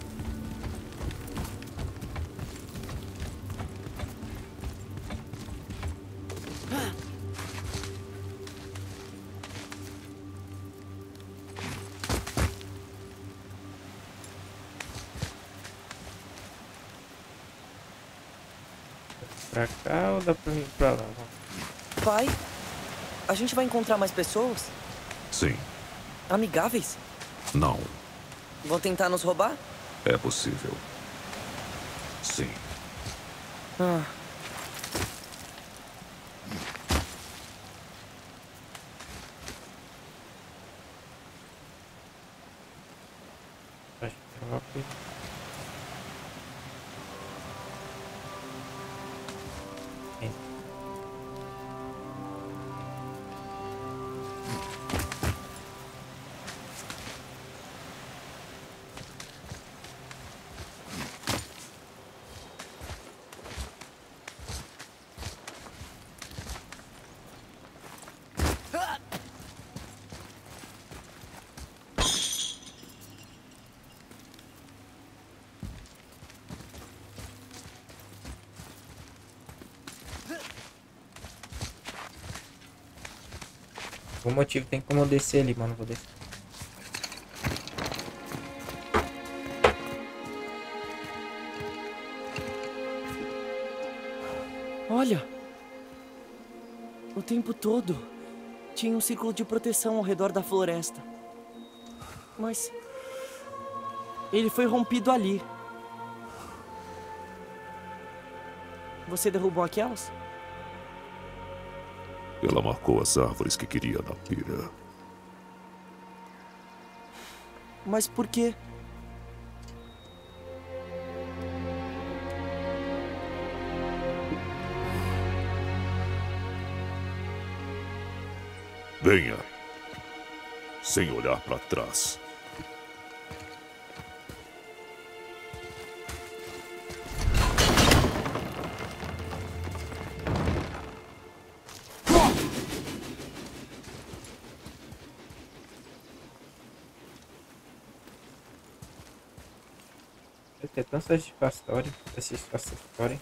Pra cá ou dá pra vir pra lá? Pai, a gente vai encontrar mais pessoas? Sim. Amigáveis? Não. Vão tentar nos roubar? É possível. Sim. Ah. Acho que é rápido. Por motivo tem como eu descer ali, mano. Vou descer. Olha! O tempo todo tinha um círculo de proteção ao redor da floresta. Mas ele foi rompido ali. Você derrubou aquelas? Ela marcou as árvores que queria na pira. Mas por quê? Venha. Sem olhar para trás. Vai ter tão satisfatório essa história.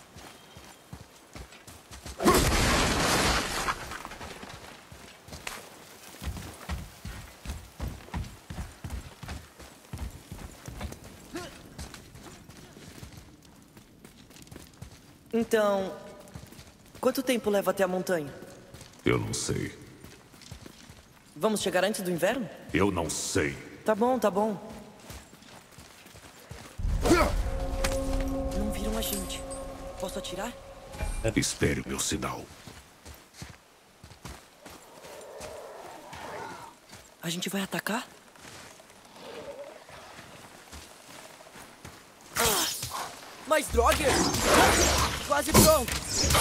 Então, quanto tempo leva até a montanha? Eu não sei. Vamos chegar antes do inverno? Eu não sei. Tá bom, tá bom. Não viram a gente. Posso atirar? Espere o meu sinal. A gente vai atacar? Mais Draugr! Quase pronto!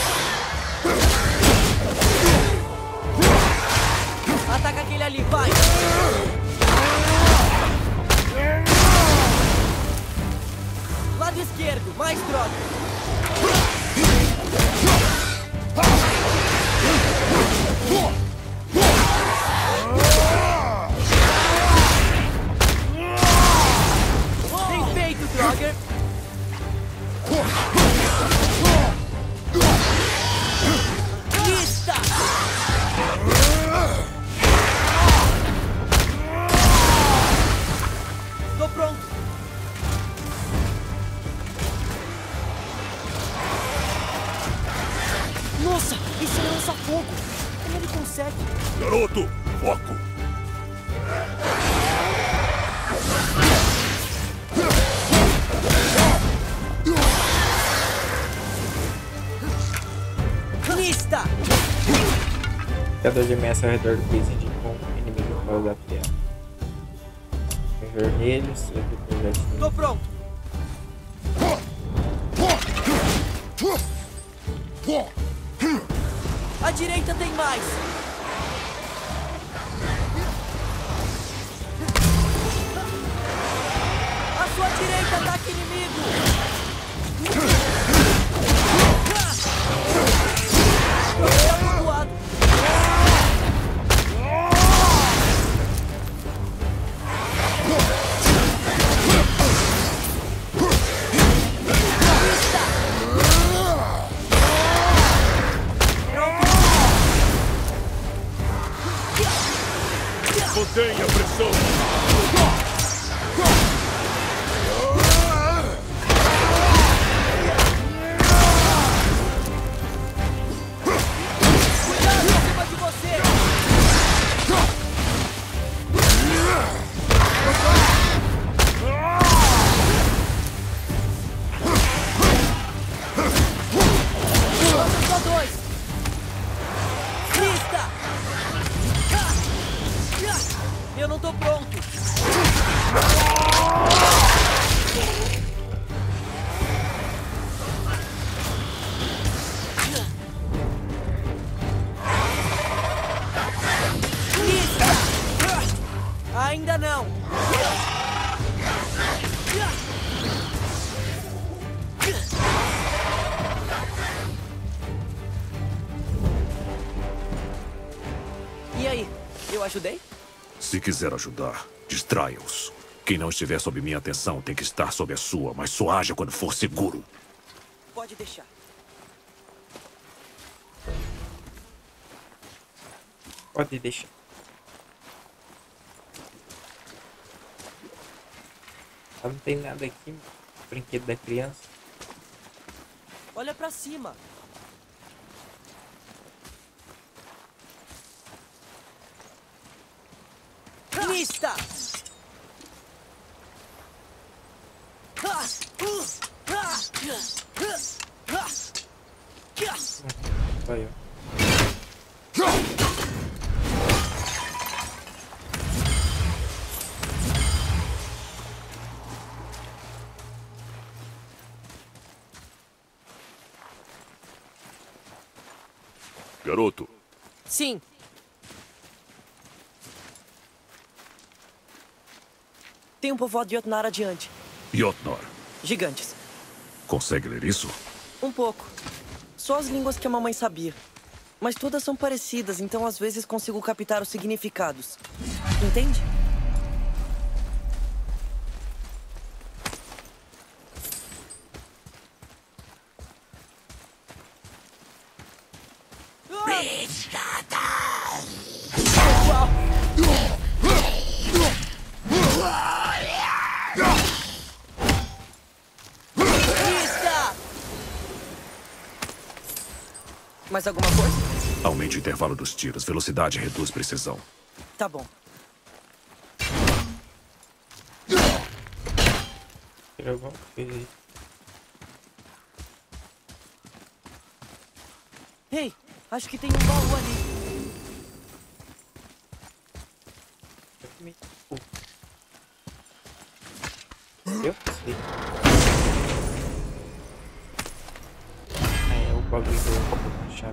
Ataca aquele ali, vai! Lado esquerdo, mais Draugr! Bem feito, Draugr! Lista! Tô pronto! Nossa, isso é lança-fogo! Como ele consegue? Garoto, foco! Lista! Cada de ameaça ao redor do país indica um inimigo para desafiar. Os vermelhos, o projeto. Tô pronto! À direita tem mais! À sua direita, ataque inimigo! Tá flutuado! Mantenha a pressão! Cuidado acima de você! Faltam só dois! Lista! Eu não tô pronto! Lista! Ainda não! E aí, eu ajudei? Se quiser ajudar, distraia-os. Quem não estiver sob minha atenção tem que estar sob a sua, mas só haja quando for seguro. Pode deixar. Pode deixar. Ah, não tem nada aqui. Brinquedo da criança. Olha pra cima. Lista! Vai, ó. Garoto, Sim. Tem um povoado de Jotnar adiante. Jotnar, Gigantes. consegue ler isso? Um pouco. Só as línguas que a mamãe sabia. Mas todas são parecidas, então às vezes consigo captar os significados. Entende? Pessoal! Lista! Mais alguma coisa? Aumente o intervalo dos tiros. Velocidade reduz precisão. Tá bom. Tem alguma coisa aí. Ei, acho que tem um baú ali. bagulho que eu vou puxar.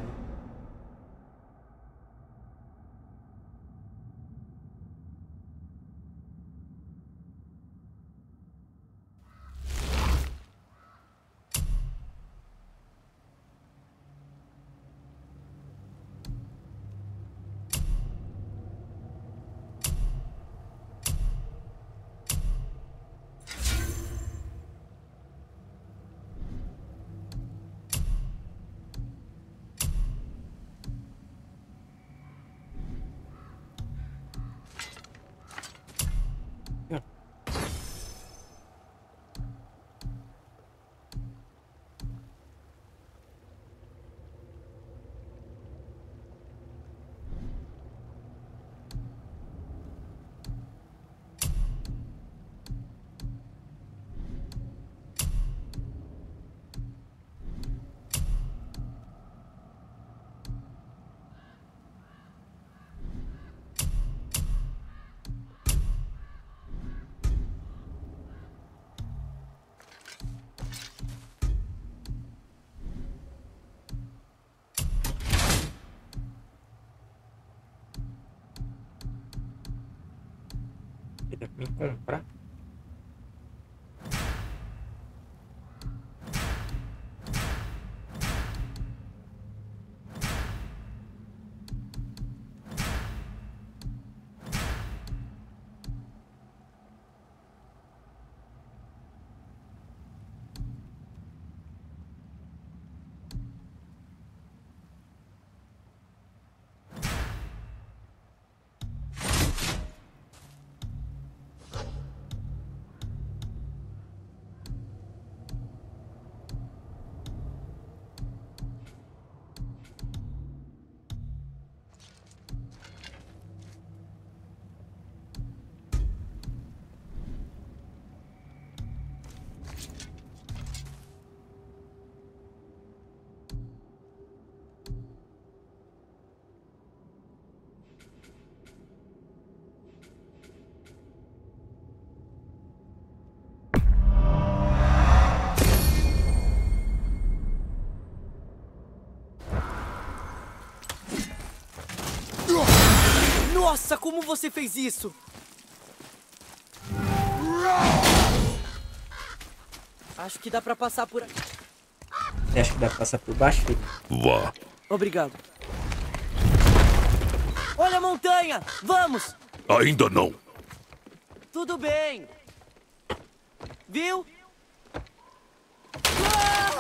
Ele me comprar. Nossa, como você fez isso? Acho que dá pra passar por aqui. Acho que dá pra passar por baixo, filho. Vá. Obrigado. Olha a montanha! Vamos! Ainda não. Tudo bem. Viu? Ah!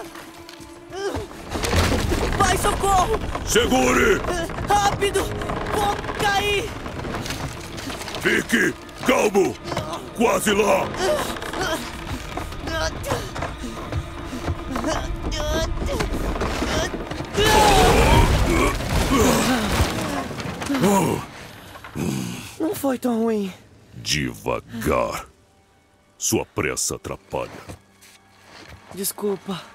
Vai, socorro! Segure! Rápido! Vou cair! Fique calmo! Quase lá! Não foi tão ruim. Devagar. Sua pressa atrapalha. Desculpa.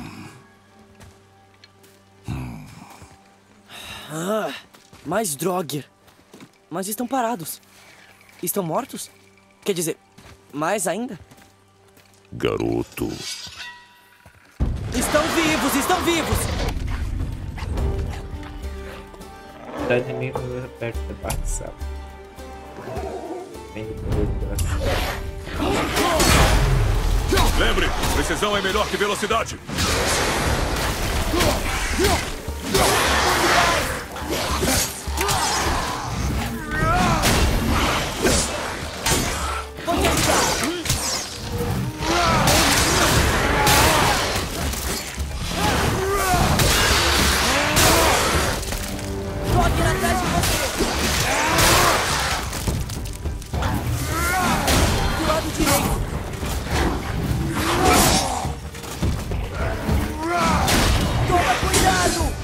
Mais Draugr. Mas estão parados. Estão mortos? Quer dizer, mais ainda? Garoto. Estão vivos! Estão vivos! Tá de mim perto da parte de sala. Tem de poder do coração. Lembre, precisão é melhor que velocidade. Toma cuidado!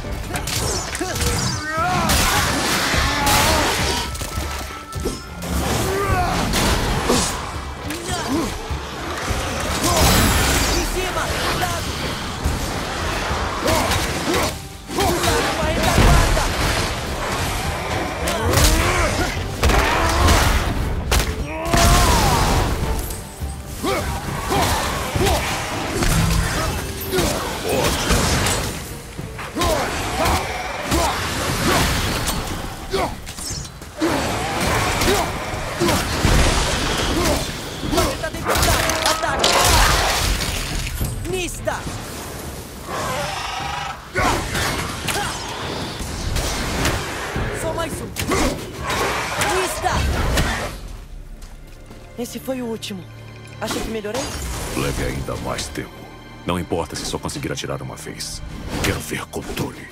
Esse foi o último. Acha que melhorei? Leve ainda mais tempo. Não importa se só conseguir atirar uma vez. Quero ver controle.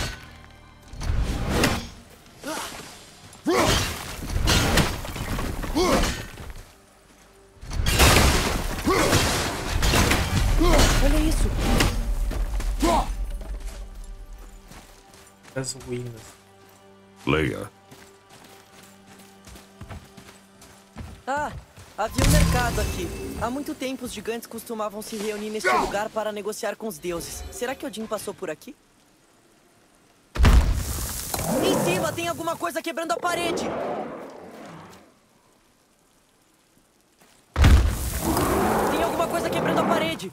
Olha isso. As ruínas. Leia. Ah, havia um mercado aqui. Há muito tempo os gigantes costumavam se reunir neste lugar para negociar com os deuses. Será que Odin passou por aqui? Em cima tem alguma coisa quebrando a parede. Tem alguma coisa quebrando a parede.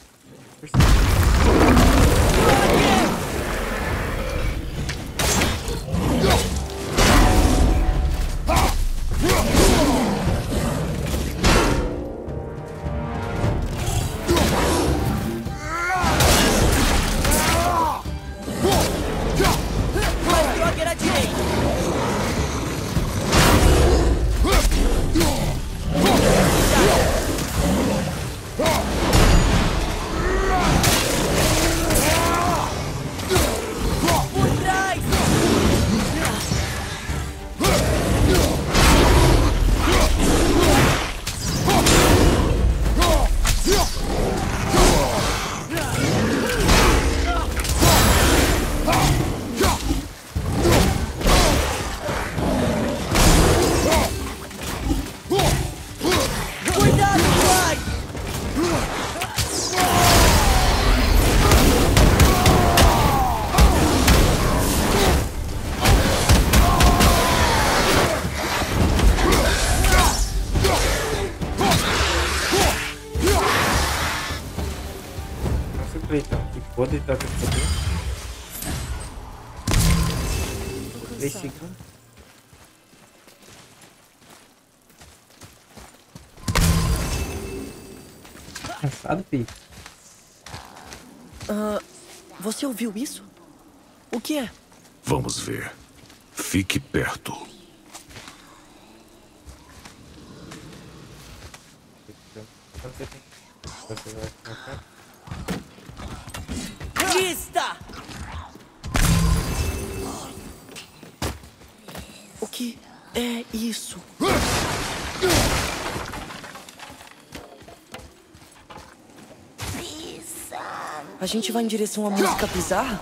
Que poder tá com poder. 3 segundos. Cansado, filho. Você ouviu isso? O que é? Vamos ver. Fique perto. Quanto você tem? Você vai colocar? Lista! O que é isso? A gente vai em direção à música bizarra?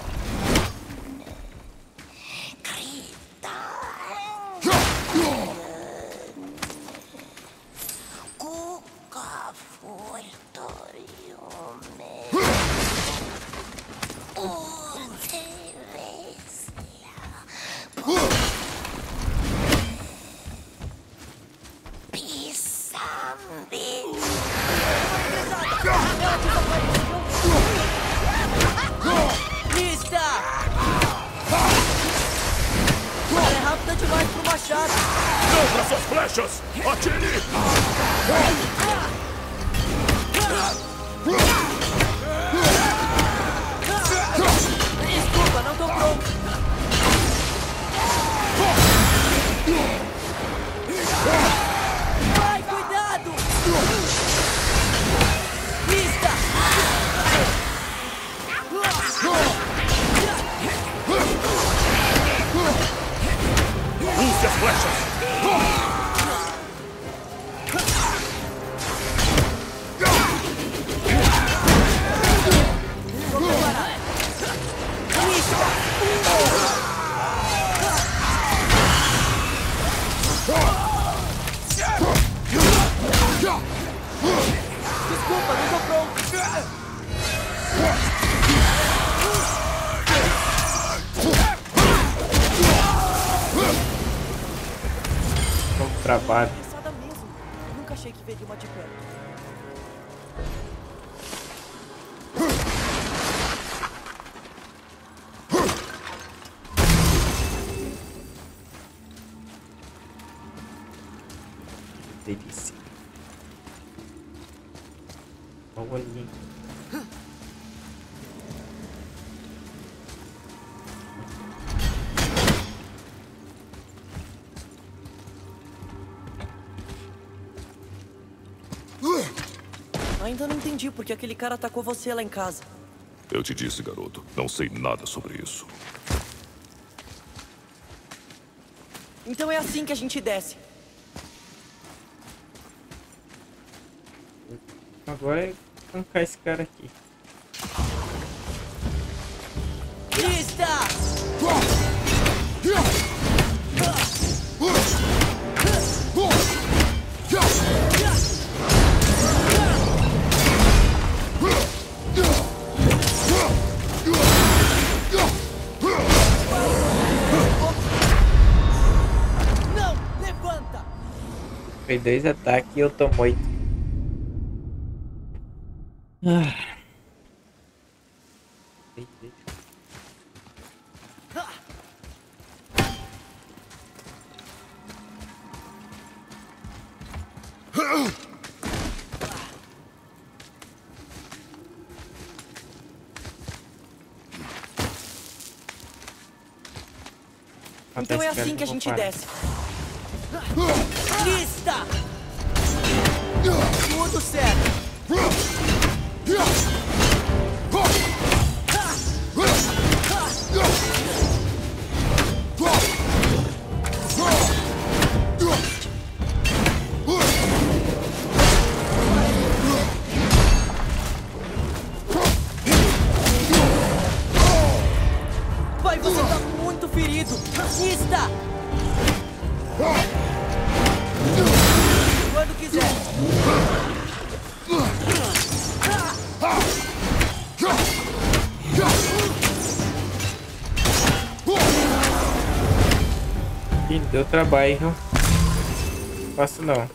Lança suas flechas! Atire! Desculpa, não tô pronto. Vai, cuidado! Lista! Use as flechas! Desculpa, não tô pronto. Bom trabalho. Pesada mesmo. Nunca achei que veria uma de perto. Delícia. Olha o olhinho. Ainda não entendi porque aquele cara atacou você lá em casa. Eu te disse, garoto. Não sei nada sobre isso. Então é assim que a gente desce. Agora é arrancar esse cara aqui. Lista! Não! Levanta! Foi 2 ataques e eu tomo 8. Então é assim que a gente desce. Lista! Tudo certo. Pai, você tá muito ferido. Lista! Quando quiser. Ih, deu trabalho, viu? Não faço não.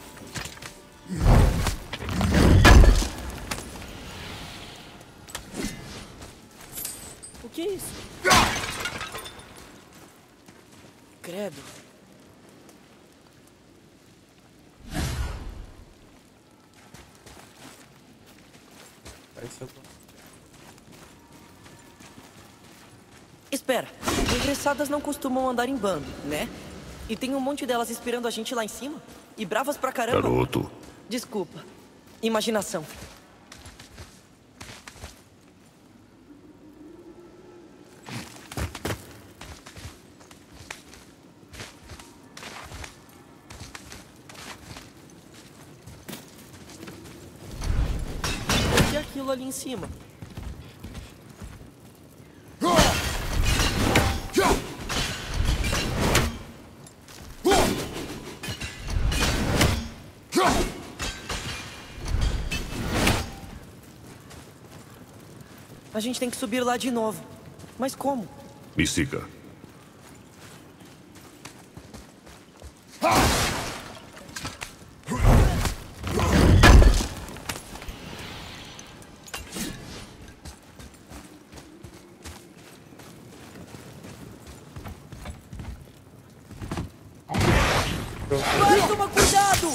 O que é isso? Credo. Pareceu... Espera, regressadas não costumam andar em bando, né? E tem um monte delas esperando a gente lá em cima? E bravas pra caramba? Garoto, Desculpa. Imaginação. E aquilo ali em cima? A gente tem que subir lá de novo. Mas como? me siga. Vai, toma cuidado!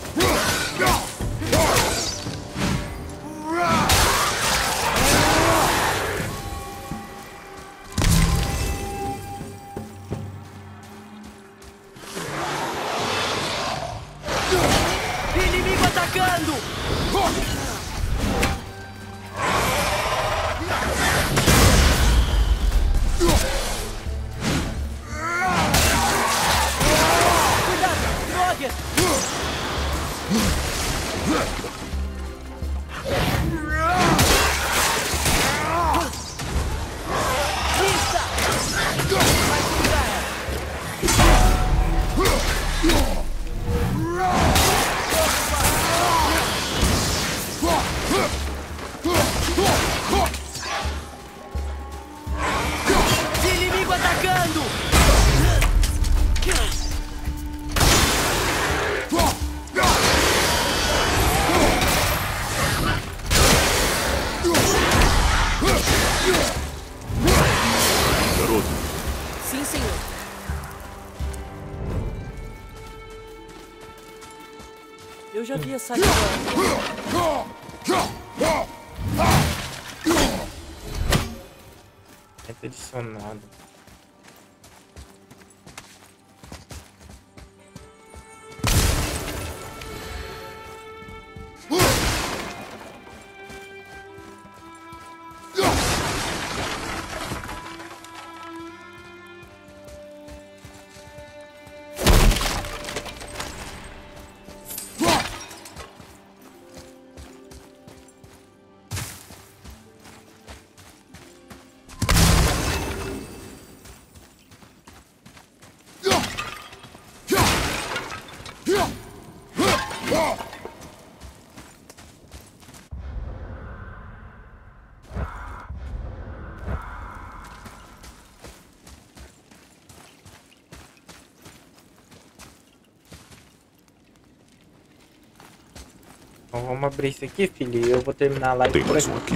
Inimigo atacando! Cuidado, droga! Lista! Vai cuidar! Inimigo atacando! Garoto, Sim, senhor. Eu já vi essa ideia. É adicionado. Então vamos abrir isso aqui, filho. E eu vou terminar a live Tem por mais aqui. um aqui.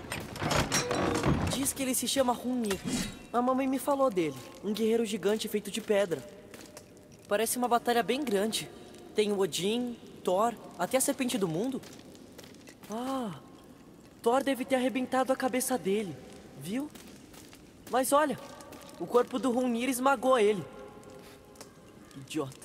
Diz que ele se chama Hrungnir. A mamãe me falou dele. Um guerreiro gigante feito de pedra. Parece uma batalha bem grande. Tem o Odin, Thor, até a Serpente do Mundo. Ah, Thor deve ter arrebentado a cabeça dele, viu? Mas olha, o corpo do Hrungnir esmagou ele. Idiota.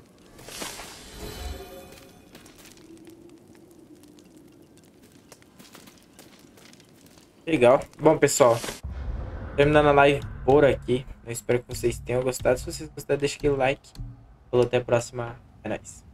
Legal. Bom, pessoal, terminando a live por aqui. Eu espero que vocês tenham gostado. Se vocês gostaram, deixa aquele like. Falou, até a próxima. É nóis.